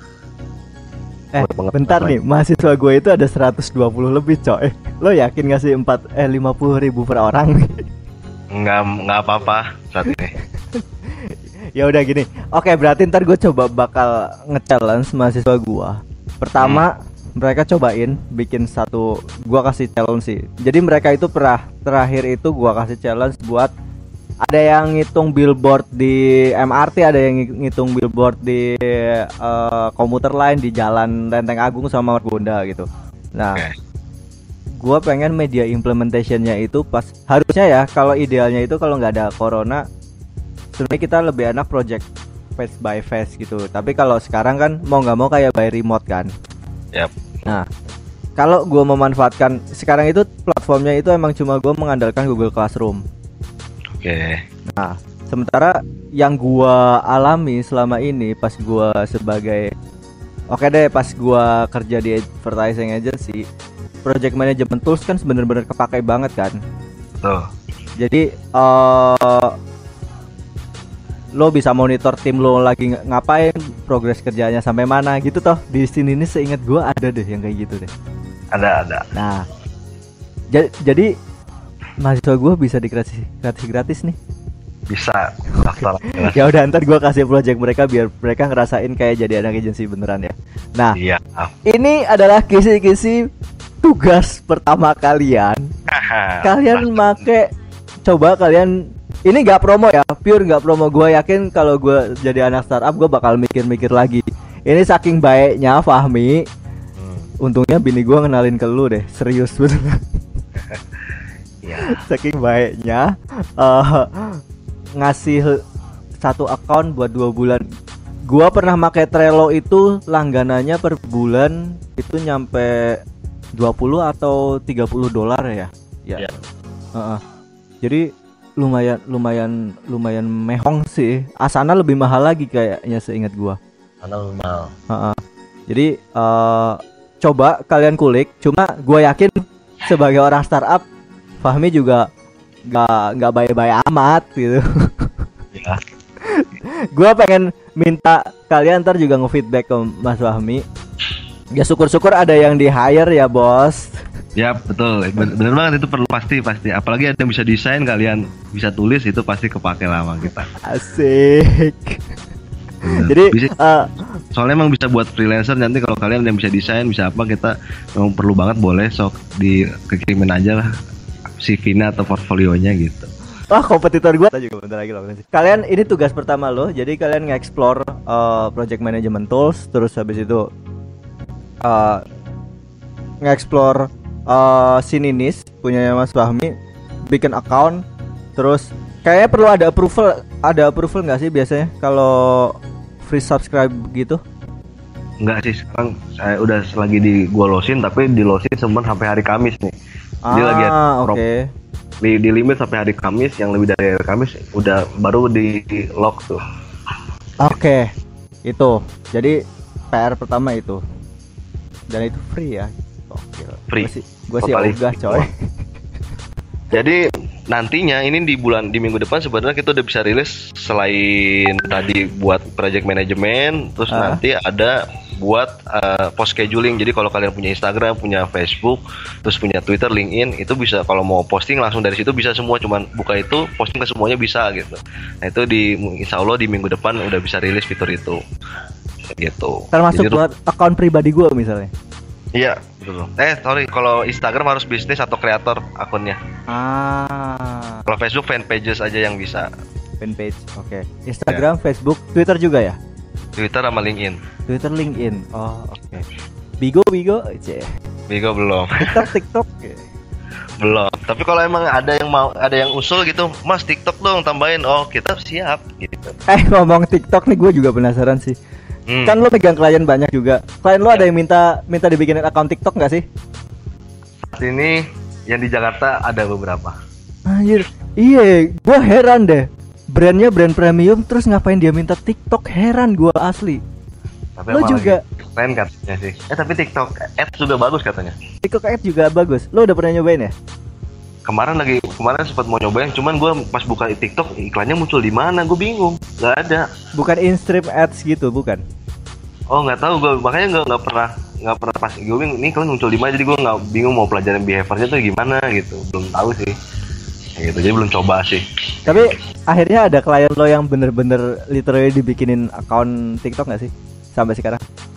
Eh bentar nih, mahasiswa gue itu ada seratus dua puluh lebih coy. Lo yakin ngasih empat eh lima puluh ribu per orang? Enggak, enggak apa-apa saat ini. Ya udah gini. Oke, berarti ntar gue coba bakal nge-challenge mahasiswa gue. Pertama, hmm. mereka cobain bikin satu, gue kasih challenge sih. Jadi mereka itu pernah terakhir itu gue kasih challenge buat ada yang ngitung billboard di M R T, ada yang ngitung billboard di uh, komuter lain di Jalan Lenteng Agung sama Margonda gitu. Nah, okay. gue pengen media implementationnya itu pas harusnya ya, kalau idealnya itu kalau nggak ada corona sebenarnya kita lebih enak project face by face gitu. Tapi kalau sekarang kan mau nggak mau kayak by remote kan. Yap. Nah, kalau gue memanfaatkan sekarang itu platformnya itu emang cuma gue mengandalkan Google Classroom. Oke. Nah, sementara yang gue alami selama ini pas gue sebagai oke deh pas gue kerja di advertising agency, project management tools kan bener-bener kepakai banget kan. Tuh. Jadi uh, lo bisa monitor tim lo lagi ng- ngapain, progres kerjanya sampai mana gitu toh. Di sini ini seingat gue ada deh yang kayak gitu deh. Ada ada. Nah, j- jadi mahasiswa gue bisa dikasih gratis gratis nih. Bisa. Daftar. Ya udah ntar gue kasih project mereka biar mereka ngerasain kayak jadi anak agensi beneran ya. Nah, Iya. ini adalah kisi-kisi tugas pertama kalian. Kalian make, coba kalian, ini nggak promo ya, pure nggak promo. Gue yakin kalau gue jadi anak startup gue bakal mikir-mikir lagi. Ini saking baiknya Fahmi. Hmm. Untungnya bini gue ngenalin ke lu deh, serius bener. Ya. Saking baiknya uh, ngasih satu account buat dua bulan. Gua pernah pakai Trello itu langganannya per bulan itu nyampe dua puluh atau tiga puluh dolar ya. Ya. Ya. Uh-uh. Jadi lumayan lumayan lumayan mehong sih. Asana lebih mahal lagi kayaknya seingat gua. Normal. Uh-uh. Jadi uh, coba kalian kulik. Cuma gua yakin sebagai orang startup Fahmi juga nggak nggak baik-baik amat gitu. Ya. Gua pengen minta kalian ntar juga nge-feedback ke Mas Fahmi. Ya syukur-syukur ada yang di hire ya bos. Ya betul, bener, bener banget itu perlu pasti pasti. Apalagi ada yang bisa desain, kalian bisa tulis itu pasti kepake lama kita. Asik. Bener. Jadi Bisa- uh, soalnya emang bisa buat freelancer nanti kalau kalian yang bisa desain bisa apa kita memang perlu banget boleh sok dikirimin aja lah C V-nya atau portfolionya gitu. wah kompetitor gua juga bentar lagi loh. Kalian ini tugas pertama lo. Jadi kalian nge-explore uh, project management tools, terus habis itu uh, nge-explore uh, Sininis punyanya Mas Fahmi, bikin account, terus kayaknya perlu ada approval, ada approval nggak sih biasanya kalau free subscribe gitu? Enggak sih, sekarang saya udah lagi di gua losin tapi di losin sempat sampai hari Kamis nih. Dia Ah, lagi ada oke. pro- di, di limit sampai hari Kamis, yang lebih dari hari Kamis udah baru di, di lock tuh. Oke. Itu. Jadi P R pertama itu. Dan itu free ya. Oke. Free. Gua sih, gua sih Totally ogah free. coy. Jadi nantinya ini di bulan di minggu depan sebenarnya kita udah bisa rilis selain tadi buat project management, terus Ah. nanti ada buat uh, post scheduling. Jadi kalau kalian punya Instagram, punya Facebook, terus punya Twitter, LinkedIn, itu bisa kalau mau posting langsung dari situ bisa semua, cuman buka itu posting ke semuanya bisa gitu. Nah itu di insya Allah di minggu depan udah bisa rilis fitur itu gitu. Termasuk Jadi, buat account pribadi gua misalnya. iya betul. Eh sorry, kalau Instagram harus bisnis atau kreator akunnya. Ah, Kalau Facebook fan pages aja yang bisa. fanpage. Oke. Instagram, Facebook, Twitter juga ya? Twitter sama LinkedIn. Twitter, LinkedIn. Oh, oke. Bigo, Bigo, ceh. Bigo belum. TikTok, TikTok. Belum. Tapi kalau emang ada yang mau ada yang usul gitu, Mas TikTok dong tambahin. Oh, kita siap gitu. Eh, ngomong TikTok nih, gue juga penasaran sih. Hmm. Kan lo pegang klien banyak juga. Klien lo ada yang minta minta dibikinin account TikTok nggak sih? Saat ini yang di Jakarta ada beberapa. Anjir, iya, gue heran deh. Brandnya brand premium, terus ngapain dia minta TikTok? Heran gue asli. Tapi Lo emang juga lagi keren katanya sih. Eh tapi TikTok Ads juga bagus katanya. TikTok Ads juga bagus. Lo udah pernah nyobain ya? Kemarin lagi kemarin sempat mau nyobain, cuman gue pas buka TikTok iklannya muncul di mana? Gue bingung. Gak ada. Bukan in-stream ads gitu, bukan? Oh nggak tahu gue, makanya gue nggak pernah nggak pernah pas gue bingung ini iklan muncul di mana, jadi gue nggak bingung mau pelajarin behaviornya tuh gimana gitu, belum tahu sih. Kayak gitu, jadi belum coba sih. Tapi akhirnya ada klien lo yang bener-bener literally dibikinin account TikTok nggak sih? Sampai sekarang?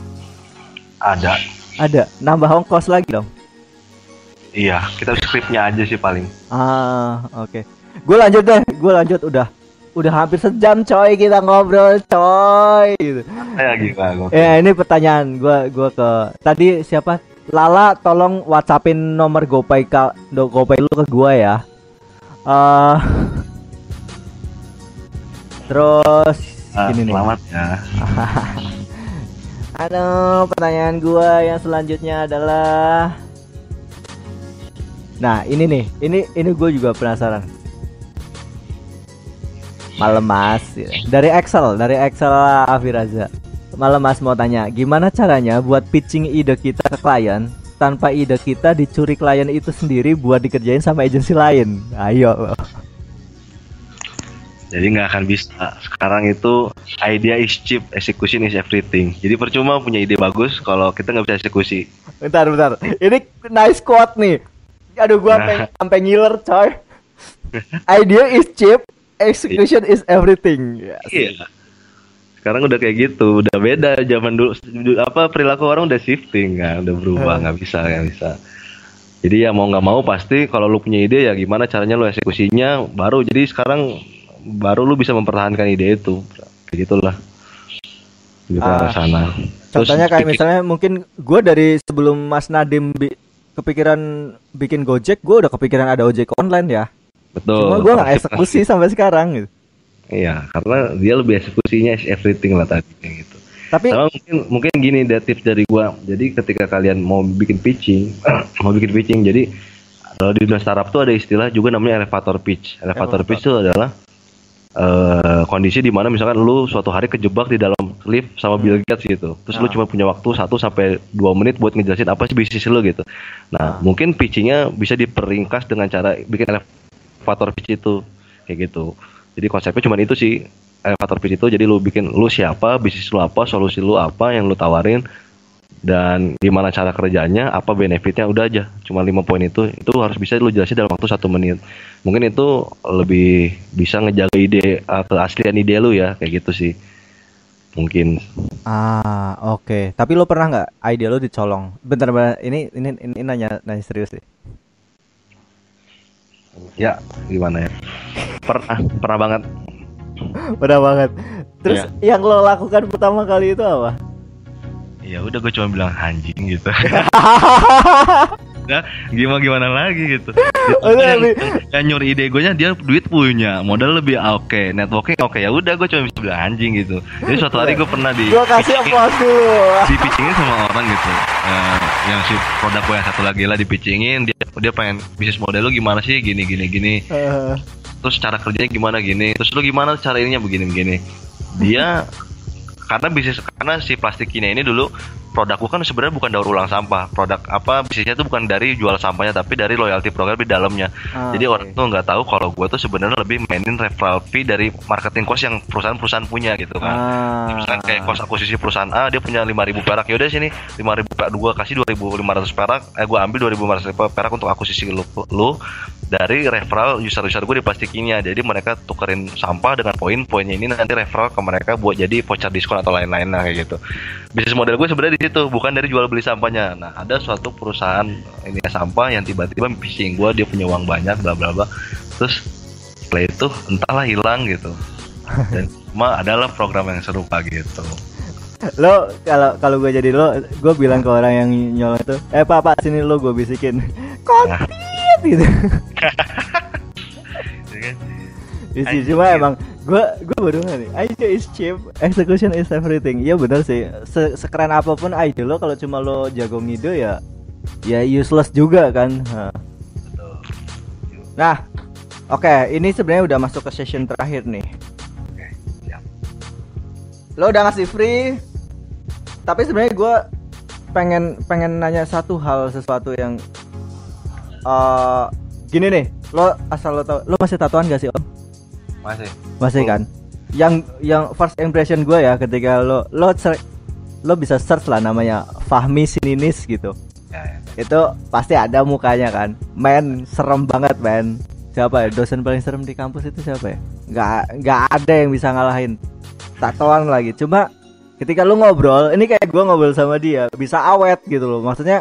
Ada. Ada. Nambah ongkos lagi dong? Iya, kita skripnya aja sih paling. Ah, oke. Gue lanjut deh. Gue lanjut udah. Udah hampir sejam coy kita ngobrol coy. Gitu. Kayak gila gue. Eh ini pertanyaan gue gue ke tadi siapa? Lala, tolong WhatsAppin nomor GoPay ka, do, GoPay lu ke gue ya. Eh Terus Ah, gini nih. selamat ya. Aduh, pertanyaan gua yang selanjutnya adalah, nah ini nih, ini ini gue juga penasaran. Malam Mas, dari Excel, dari Excel Afiraza. Malam Mas mau tanya, gimana caranya buat pitching ide kita ke klien tanpa ide kita dicuri klien itu sendiri buat dikerjain sama agensi lain? Ayo. Jadi nggak akan bisa. Sekarang itu idea is cheap, execution is everything. Jadi percuma punya ide bagus kalau kita nggak bisa eksekusi. Bentar, bentar. Ini nice quote nih. Aduh, gua sampai Nah. sampai ngiler, coy. Idea is cheap, execution is everything. Ya, Iya. Sekarang udah kayak gitu, udah beda zaman dulu. Apa perilaku orang udah shifting kan, udah berubah, nggak bisa, nggak bisa. Jadi ya mau nggak mau pasti kalau lu punya ide ya gimana caranya lu eksekusinya baru. Jadi sekarang baru lu bisa mempertahankan ide itu, kayak gitulah. Gitu Ah, arah sana. Terus Contohnya kayak bikin- misalnya mungkin gue dari sebelum Mas Nadim bi- kepikiran bikin Gojek, gue udah kepikiran ada ojek online ya. betul. Cuma gue nggak pasti- eksekusi sampai sekarang gitu. Iya, karena dia lebih eksekusinya is everything lah tadi kayak gitu. Tapi Sama mungkin mungkin gini ada tips dari gua. Jadi ketika kalian mau bikin pitching, mau bikin pitching, jadi kalau di dunia startup tuh ada istilah juga namanya elevator pitch. Elevator Elevator. pitch itu adalah eh, kondisi di mana misalkan lu suatu hari kejebak di dalam lift sama Bill Gates gitu. Terus lu Ah. cuma punya waktu satu sampai dua menit buat ngejelasin apa sih bisnis lu gitu. Nah, Ah. mungkin pitchingnya bisa diperingkas dengan cara bikin elevator pitch itu kayak gitu. Jadi konsepnya cuma itu sih, elevator pitch itu. Jadi lu bikin lu siapa, bisnis lu apa, solusi lu apa yang lu tawarin, dan gimana cara kerjanya, apa benefitnya, udah aja. Cuma lima poin itu, itu harus bisa lu jelasin dalam waktu satu menit. Mungkin itu lebih bisa ngejaga ide, uh, keaslian ide lu ya, kayak gitu sih. Mungkin. ah oke. Tapi lo pernah nggak ide lo dicolong? Bentar, bentar. Ini ini ini nanya nanya serius sih. Ya, gimana ya? Pernah, pernah banget. Udah banget. Terus Iya. yang lo lakukan pertama kali itu apa? Ya udah gue cuma bilang anjing gitu. Nah, gimana gimana lagi gitu. Oh, itu yang, lebih- yang nyuri ide gue nya dia duit punya, modal lebih oke, networking oke, ya udah gue cuma bisa bilang anjing gitu. Jadi suatu hari gue pernah di Gue kasih applause dulu. di pitchingin sama orang gitu. Eh, yang si produk gue yang satu lagi lah di pitchingin, dia dia pengen bisnis model lu gimana sih, gini gini gini. Eh, Terus cara kerjanya gimana gini, terus lu gimana cara ininya begini begini. Dia karena bisnis karena si plastik kimia ini dulu produk gua kan sebenarnya bukan daur ulang sampah. Produk apa bisnisnya itu bukan dari jual sampahnya tapi dari loyalty program di dalamnya. Ah, Jadi oke. orang tuh nggak tahu kalau gua tuh sebenarnya lebih mainin referral fee dari marketing cost yang perusahaan-perusahaan punya gitu kan. Ah. Misalkan kayak cost akuisisi perusahaan A dia punya lima ribu perak, yaudah sini lima ribu perak, gua kasih dua ribu lima ratus perak, eh gua ambil dua ribu lima ratus perak untuk akuisisi lu, lu dari referral user-user gue di plastikinya. Jadi mereka tukerin sampah dengan poin-poinnya ini nanti referral ke mereka buat jadi voucher diskon atau lain-lain lah kayak gitu. Bisnis model gue sebenarnya di situ, bukan dari jual beli sampahnya. Nah, ada suatu perusahaan ini sampah yang tiba-tiba phishing gue, dia punya uang banyak bla bla bla. Terus setelah itu entahlah hilang gitu. Dan cuma adalah program yang serupa gitu. Lo kalau kalau gue jadi lo, gue bilang ke orang yang nyolong itu, eh pak pak sini lo, gue bisikin kontit gitu. Ya kan? Isi Anjir. cuma emang gue gue baru nih, idea is cheap, execution is everything. Iya benar sih. Se sekeren apapun ide lo, kalau cuma lo jago ngide ya ya useless juga kan. Ha. Betul. Nah, oke, ini sebenarnya udah masuk ke session terakhir nih. Oke, siap. Lo udah ngasih free, tapi sebenarnya gue pengen pengen nanya satu hal, sesuatu yang eh gini nih. Lo asal lo tau, lo masih tatoan gak sih Om? Masih. Masih kan? Yang yang first impression gue ya ketika lo lo ser- lo bisa search lah namanya Fahmi Sininis gitu. Ya, ya. Itu pasti ada mukanya kan. Men, serem banget men. Siapa ya dosen paling serem di kampus itu siapa ya? Nggak nggak ada yang bisa ngalahin. Tatoan lagi. Cuma ketika lu ngobrol, ini kayak gue ngobrol sama dia, bisa awet gitu loh. Maksudnya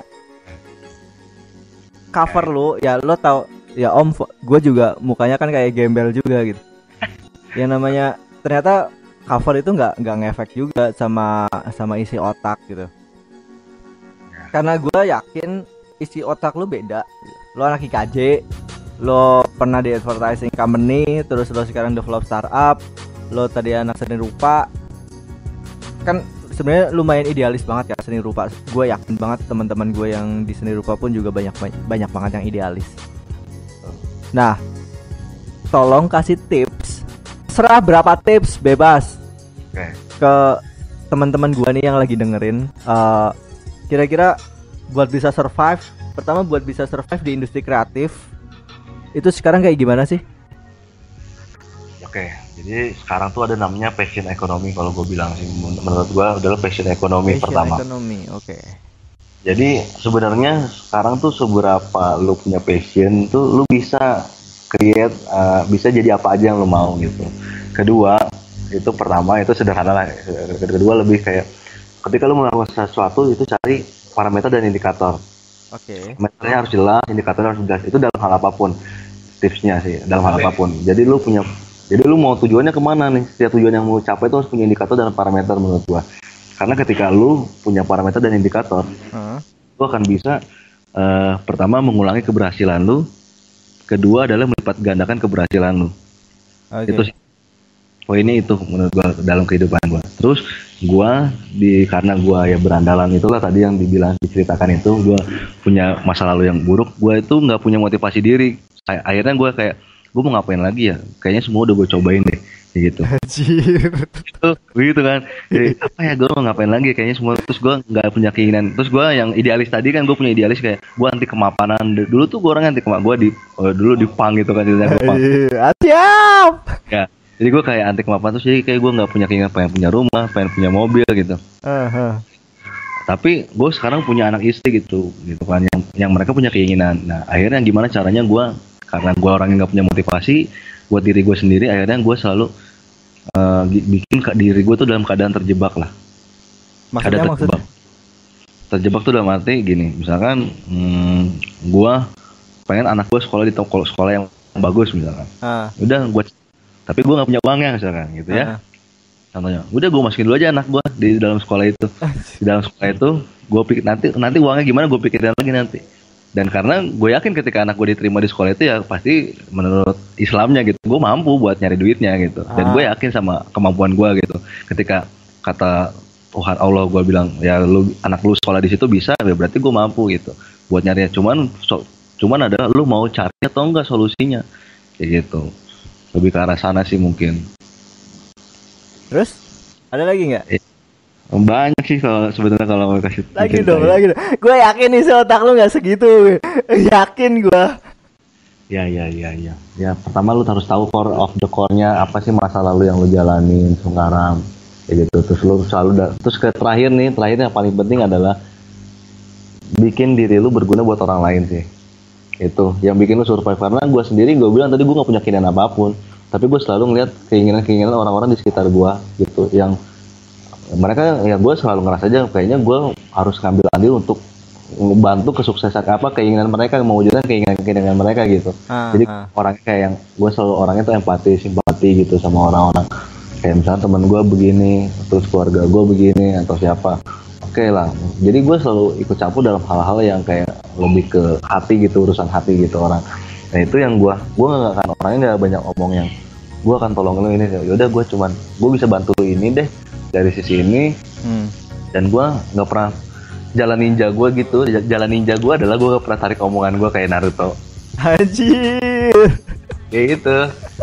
cover lu ya, lo tau ya Om, gue juga mukanya kan kayak gembel juga gitu. Yang namanya ternyata cover itu nggak nggak ngefek juga sama sama isi otak gitu. Karena gue yakin isi otak lu beda. Lo anak I K J, lo pernah di advertising company, terus lo sekarang develop startup, lo tadi anak seni rupa, kan sebenarnya lumayan idealis banget ya seni rupa. Gue yakin banget teman-teman gue yang di seni rupa pun juga banyak banyak banget yang idealis. Nah, tolong kasih tips, serah berapa tips bebas Oke. ke teman-teman gue nih yang lagi dengerin. Uh, kira-kira buat bisa survive, pertama buat bisa survive di industri kreatif itu sekarang kayak gimana sih? Oke, jadi sekarang tuh ada namanya passion ekonomi kalau gue bilang sih, menurut gue adalah passion ekonomi Passion pertama. ekonomi, oke. Jadi sebenarnya sekarang tuh seberapa lu punya passion tuh lu bisa create, uh, bisa jadi apa aja yang lu mau gitu. Kedua, itu pertama itu sederhana lah. Kedua lebih kayak ketika lu melakukan sesuatu itu cari parameter dan indikator. Oke. Parameternya harus jelas, indikatornya harus jelas. Itu dalam hal apapun. Tipsnya sih dalam hal apapun. Jadi lu punya Jadi lu mau tujuannya kemana nih? Setiap tujuan yang mau capai itu harus punya indikator dan parameter menurut gua. Karena ketika lu punya parameter dan indikator, uh. lu akan bisa uh, pertama mengulangi keberhasilan lu, kedua adalah melipat gandakan keberhasilan lu. Okay. Itu sih. Poinnya itu menurut gua dalam kehidupan gua. Terus gua di karena gua ya berandalan itulah tadi yang dibilang diceritakan itu, gua punya masa lalu yang buruk, gua itu nggak punya motivasi diri. Akhirnya gua kayak gue mau ngapain lagi ya? Kayaknya semua udah gue cobain deh, kayak gitu. Anjir. Itu begitu kan? Jadi, apa ya gue mau ngapain lagi? Kayaknya semua terus gue nggak punya keinginan. Terus gue yang idealis tadi kan gue punya idealis kayak gue anti kemapanan. Dulu tuh gue orang anti kemapanan. Gue di oh, dulu di punk gitu kan, ceritanya gue punk. Siap. Ya, jadi gue kayak anti kemapanan terus jadi kayak gue nggak punya keinginan pengen punya rumah, pengen punya mobil gitu. Uh-huh. Tapi gue sekarang punya anak istri gitu, gitu kan yang yang mereka punya keinginan. Nah akhirnya gimana caranya gue karena gue orang yang nggak punya motivasi buat diri gue sendiri, akhirnya gue selalu uh, bikin diri gue tuh dalam keadaan terjebak lah. Maksudnya, terjebak. maksudnya? Terjebak tuh dalam arti gini, misalkan hmm, gue pengen anak gue sekolah di toko sekolah yang bagus misalkan, uh. udah gue, tapi gue nggak punya uangnya misalkan gitu ya. Uh. Contohnya, udah gue masukin dulu aja anak gue di dalam sekolah itu, di dalam sekolah itu gue pikir nanti nanti uangnya gimana gue pikirin lagi nanti. Dan karena gue yakin ketika anak gue diterima di sekolah itu ya pasti menurut Islamnya gitu, gue mampu buat nyari duitnya gitu. Dan gue yakin sama kemampuan gue gitu. Ketika kata Tuhan Allah gue bilang ya lu anak lu sekolah di situ bisa, ya berarti gue mampu gitu buat nyarinya. Cuman so, cuman adalah lu mau cari atau enggak solusinya, kayak gitu. Lebih ke arah sana sih mungkin. Terus ada lagi nggak? Eh. Banyak sih kalau sebenarnya kalau mau kasih lagi dong, lagi dong. Gue yakin nih otak lu nggak segitu, yakin gue. Ya ya ya ya. Ya pertama lu harus tahu core of the core-nya apa sih masa lalu yang lu jalanin sekarang, kayak gitu. Terus lu selalu da- terus ke terakhir nih, terakhir yang paling penting adalah bikin diri lu berguna buat orang lain sih. Itu yang bikin lu survive. Karena gue sendiri gue bilang tadi gue nggak punya keinginan apapun, tapi gue selalu ngeliat keinginan-keinginan orang-orang di sekitar gue gitu yang mereka ya gue selalu ngerasa aja kayaknya gue harus ngambil andil untuk membantu kesuksesan apa keinginan mereka, mewujudkan keinginan-keinginan mereka gitu. Ah, jadi ah. orangnya kayak yang gue selalu orangnya tuh empati, simpati gitu sama orang-orang. Kayak misalnya teman gue begini, terus keluarga gue begini atau siapa. Oke okay lah. Jadi gue selalu ikut campur dalam hal-hal yang kayak lebih ke hati gitu, urusan hati gitu orang. Nah itu yang gue gue nggak akan orangnya nggak banyak omong yang gue akan tolong lu ini. Yaudah gue cuman gue bisa bantu lu ini deh dari sisi ini, hmm. dan gue nggak pernah jalan ninja gue gitu. Jalan ninja gue adalah gue nggak pernah tarik omongan gue kayak Naruto. Anjir. Kayak gitu.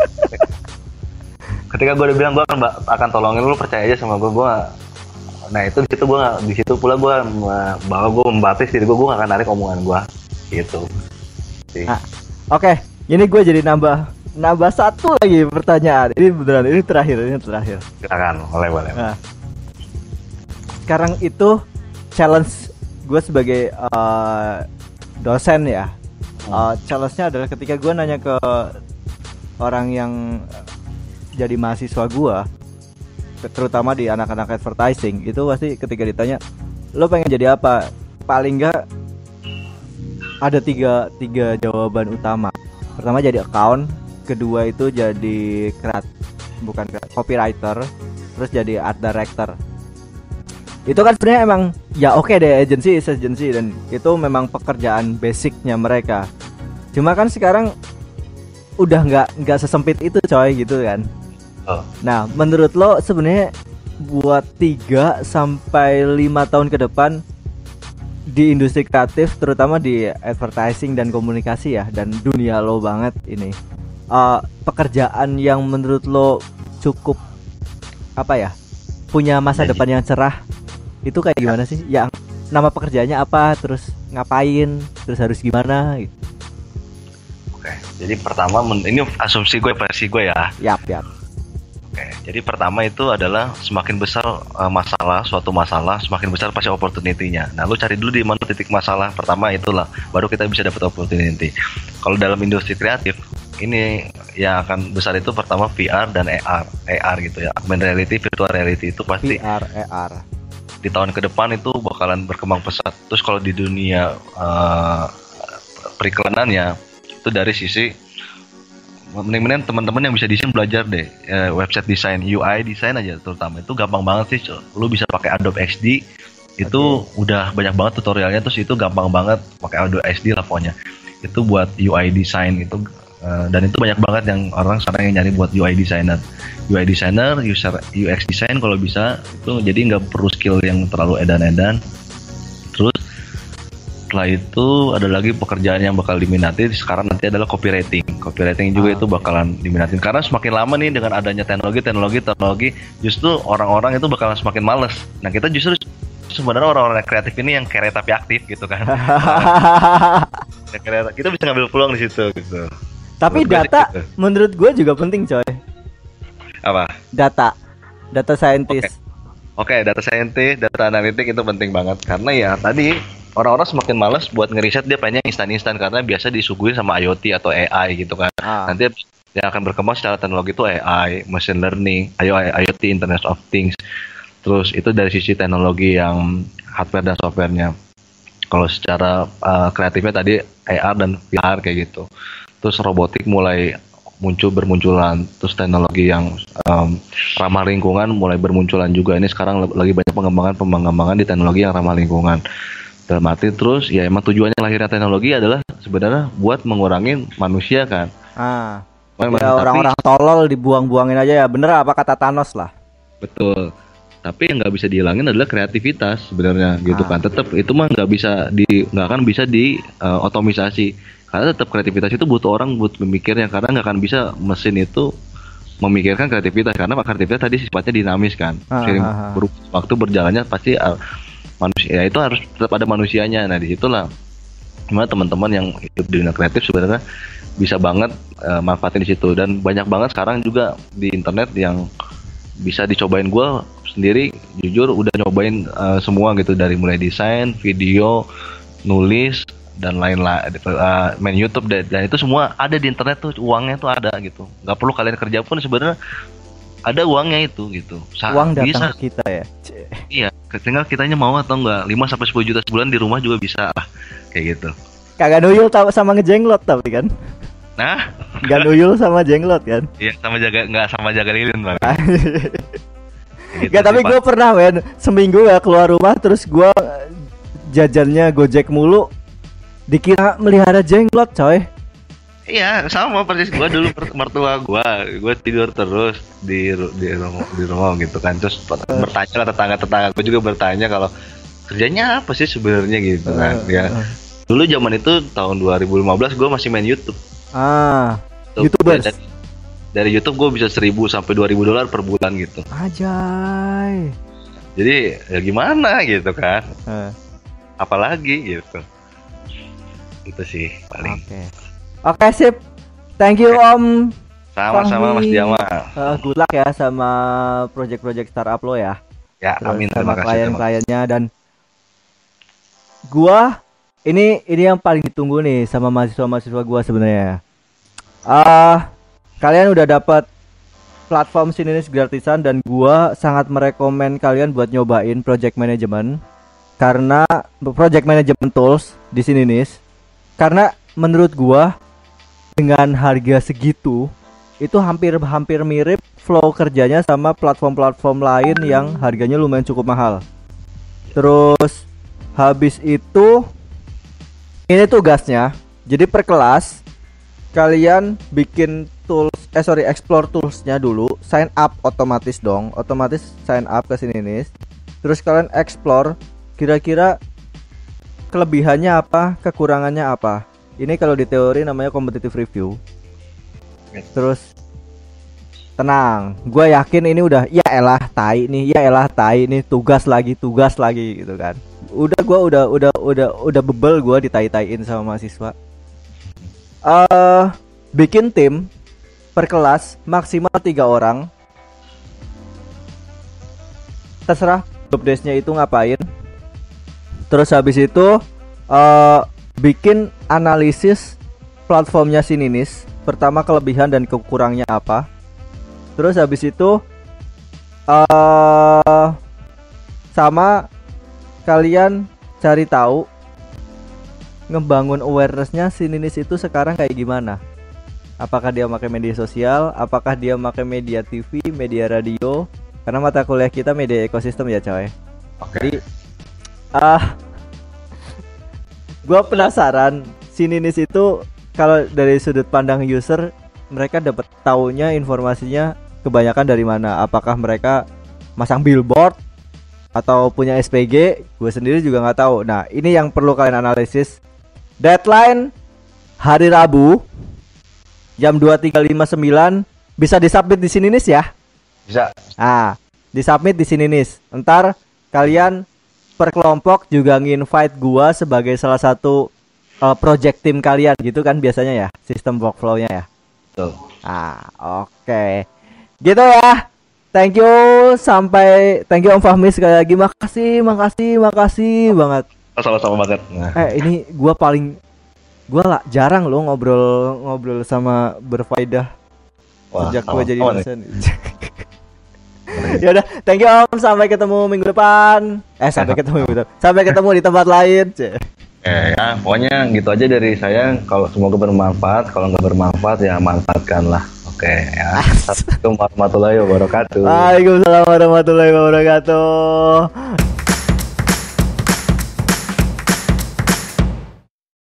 Ketika gue udah bilang gue akan, akan tolongin lu, percaya aja sama gue. Gue nah itu di situ gue di situ pula gue bahwa gue membatis diri gue, gue nggak akan tarik omongan gue gitu. Ah, Oke, okay. Ini gue jadi nambah. Nambah satu lagi pertanyaan. Ini beneran, ini terakhir, ini terakhir. Silakan, boleh boleh. Nah, sekarang itu challenge gue sebagai uh, dosen ya. Uh, challenge-nya adalah ketika gue nanya ke orang yang jadi mahasiswa gue, terutama di anak-anak advertising, itu pasti ketika ditanya, lo pengen jadi apa? Paling nggak ada tiga tiga jawaban utama. Pertama jadi account. Kedua itu jadi kreat, bukan kreat, copywriter, terus jadi art director. Itu kan sebenarnya emang ya oke okay deh, agency is agency, dan itu memang pekerjaan basicnya mereka. Cuma kan sekarang udah nggak nggak sesempit itu coy gitu kan. Oh. Nah, menurut lo sebenarnya buat tiga sampai lima tahun ke depan di industri kreatif, terutama di advertising dan komunikasi ya, dan dunia lo banget ini, uh, pekerjaan yang menurut lo cukup apa ya, punya masa depan yang cerah, itu kayak gimana sih? Yang nama pekerjaannya apa, terus ngapain, terus harus gimana gitu. Oke, jadi pertama ini asumsi gue, versi gue ya. Yap, yap. Oke, jadi pertama itu adalah semakin besar uh, masalah, suatu masalah, semakin besar pasti opportunity-nya. Nah, lu cari dulu di mana titik masalah pertama itulah, baru kita bisa dapat opportunity. Kalau dalam industri kreatif, ini yang akan besar itu pertama V R dan A R, A R gitu ya, augmented reality, virtual reality itu pasti V R, A R. Di tahun ke depan itu bakalan berkembang pesat. Terus kalau di dunia uh, periklanannya itu dari sisi mending-mending teman-teman yang bisa desain belajar deh, eh, website desain, U I desain aja terutama itu gampang banget sih. Lu bisa pakai Adobe X D itu okay. Udah banyak banget tutorialnya, terus itu gampang banget pakai Adobe X D lah pokoknya. Itu buat U I design itu, uh, dan itu banyak banget yang orang sekarang yang nyari buat U I designer, U I designer, user U X design kalau bisa itu, jadi nggak perlu skill yang terlalu edan-edan. Terus setelah itu ada lagi pekerjaan yang bakal diminati sekarang nanti adalah copywriting. Copywriting juga ah, itu bakalan diminatin karena semakin lama nih dengan adanya teknologi, teknologi, teknologi, justru orang-orang itu bakalan semakin males. Nah kita justru sebenarnya orang-orang yang kreatif ini yang kere tapi aktif gitu kan. Kita bisa ngambil peluang di situ gitu. Tapi menurut data gitu. Menurut gue juga penting coy. Apa? Data, data scientist. Oke, okay. okay, data scientist, data analitik itu penting banget karena ya tadi orang-orang semakin malas buat ngeriset, dia pengennya instan-instan karena biasa disuguhin sama I O T atau A I gitu kan. Ah. Nanti yang akan berkembang secara teknologi itu A I, machine learning, I O T, Internet of Things. Terus itu dari sisi teknologi yang hardware dan softwarenya. Kalau secara uh, kreatifnya tadi A R dan V R kayak gitu. Terus robotik mulai muncul bermunculan. Terus teknologi yang um, ramah lingkungan mulai bermunculan juga. Ini sekarang lagi banyak pengembangan pengembangan di teknologi yang ramah lingkungan. Dalam arti terus ya emang tujuannya lahirnya teknologi adalah sebenarnya buat mengurangi manusia kan. Ah. Ya, orang-orang tolol dibuang-buangin aja ya. Bener apa kata Thanos lah. Betul. Tapi yang nggak bisa dihilangin adalah kreativitas sebenarnya gitu ah. kan. Tetap itu mah nggak bisa di nggak akan bisa di uh, otomisasi. Karena tetap kreativitas itu butuh orang buat memikirnya, karena nggak akan bisa mesin itu memikirkan kreativitas karena kreativitas tadi sifatnya dinamis kan. Ah, Sering ah, ah. waktu berjalannya pasti uh, manusia ya itu harus tetap ada manusianya. Nah disitulah gimana teman-teman yang hidup di dunia kreatif sebenarnya bisa banget uh, manfaatin di situ, dan banyak banget sekarang juga di internet yang bisa dicobain. Gue sendiri jujur udah nyobain uh, semua gitu, dari mulai desain, video, nulis dan lain-lain, uh, main YouTube dan, dan itu semua ada di internet tuh, uangnya tuh ada gitu. Nggak perlu kalian kerja pun sebenarnya ada uangnya itu gitu. Sa- Uang datang bisa. ke kita ya. Iya, tinggal kitanya mau atau enggak. lima sampai sepuluh juta sebulan di rumah juga bisa lah. Kayak gitu. Kagak nuyul sama ngejenglot tapi kan. Nah, enggak nuyul sama jenglot kan? Iya, sama jaga enggak sama jaga lilin, Bang. Gitu Gak, tapi gue pernah men, seminggu ya keluar rumah terus gue jajannya Gojek mulu, dikira melihara jenglot coy. Iya, sama persis gue dulu mertua gue, gue tidur terus di di rumah, di rumah gitu kan, terus bertanya lah tetangga-tetangga gue juga bertanya kalau kerjanya apa sih sebenarnya gitu kan. Ya dulu zaman itu tahun dua ribu lima belas gue masih main YouTube. Ah, Tuh, YouTubers. Dari, dari YouTube gue bisa seribu sampai dua ribu dolar per bulan gitu. Ajay. Jadi ya gimana gitu kan? Uh. Apalagi gitu. Itu sih paling. Oke. Okay. Oke okay, sip, thank you okay. Om. Sama-sama Mas Diama. Uh, good luck ya sama project-project startup lo ya. Ya, terus amin. Sama klien-kliennya, dan gua ini ini yang paling ditunggu nih sama mahasiswa-mahasiswa gua sebenarnya. Ah, uh, kalian udah dapat platform Sininis gratisan dan gua sangat merekomen kalian buat nyobain project management, karena project management tools di Sininis, karena menurut gua dengan harga segitu itu hampir-hampir mirip flow kerjanya sama platform-platform lain yang harganya lumayan cukup mahal. Terus habis itu ini tugasnya, jadi per kelas kalian bikin tools eh sorry explore toolsnya dulu, sign up otomatis dong, otomatis sign up ke sini nih. Terus kalian explore kira-kira kelebihannya apa, kekurangannya apa. Ini kalau di teori namanya competitive review. Terus tenang, gue yakin ini udah ya elah tai nih, ya elah tai nih, tugas lagi, tugas lagi gitu kan. Udah gue udah udah udah udah bebel gue ditai-taiin sama mahasiswa. Eh uh, bikin tim per kelas maksimal tiga orang. Terserah job desk-nya itu ngapain. Terus habis itu uh, bikin analisis platformnya Sininis. Pertama kelebihan dan kekurangnya apa. Terus habis itu uh, sama kalian cari tahu ngebangun awareness-nya Sininis itu sekarang kayak gimana. Apakah dia pakai media sosial, apakah dia pakai media T V, media radio. Karena mata kuliah kita media ekosistem ya coy. Oke. Jadi ah uh, gua penasaran Sininis itu kalau dari sudut pandang user, mereka dapat taunya informasinya kebanyakan dari mana? Apakah mereka masang billboard atau punya S P G? Gue sendiri juga nggak tahu. Nah, ini yang perlu kalian analisis. Deadline hari Rabu jam dua tiga lima sembilan, bisa disubmit di sini nis ya? Bisa. Ah, disubmit di sini nis. Ntar kalian per kelompok juga nge-invite gua sebagai salah satu uh, project tim kalian gitu kan biasanya ya, sistem workflow-nya ya. Betul. Ah, oke. Okay. Gitu ya. Thank you sampai thank you Om Fahmi sekali lagi. Makasih, makasih, makasih banget. Sama-sama banget. Nah. Eh, ini gua paling gua lah jarang loh ngobrol ngobrol sama berfaedah. Wah, sejak gua jadi dosen. Ya udah, thank you Om, sampai ketemu minggu depan. Eh, sampai ketemu minggu depan. Sampai ketemu di tempat lain. Eh ya, pokoknya gitu aja dari saya. Kalau semoga bermanfaat, kalau nggak bermanfaat ya manfaatkanlah. Oke ya. Assalamualaikum warahmatullahi wabarakatuh. Waalaikumsalam warahmatullahi wabarakatuh.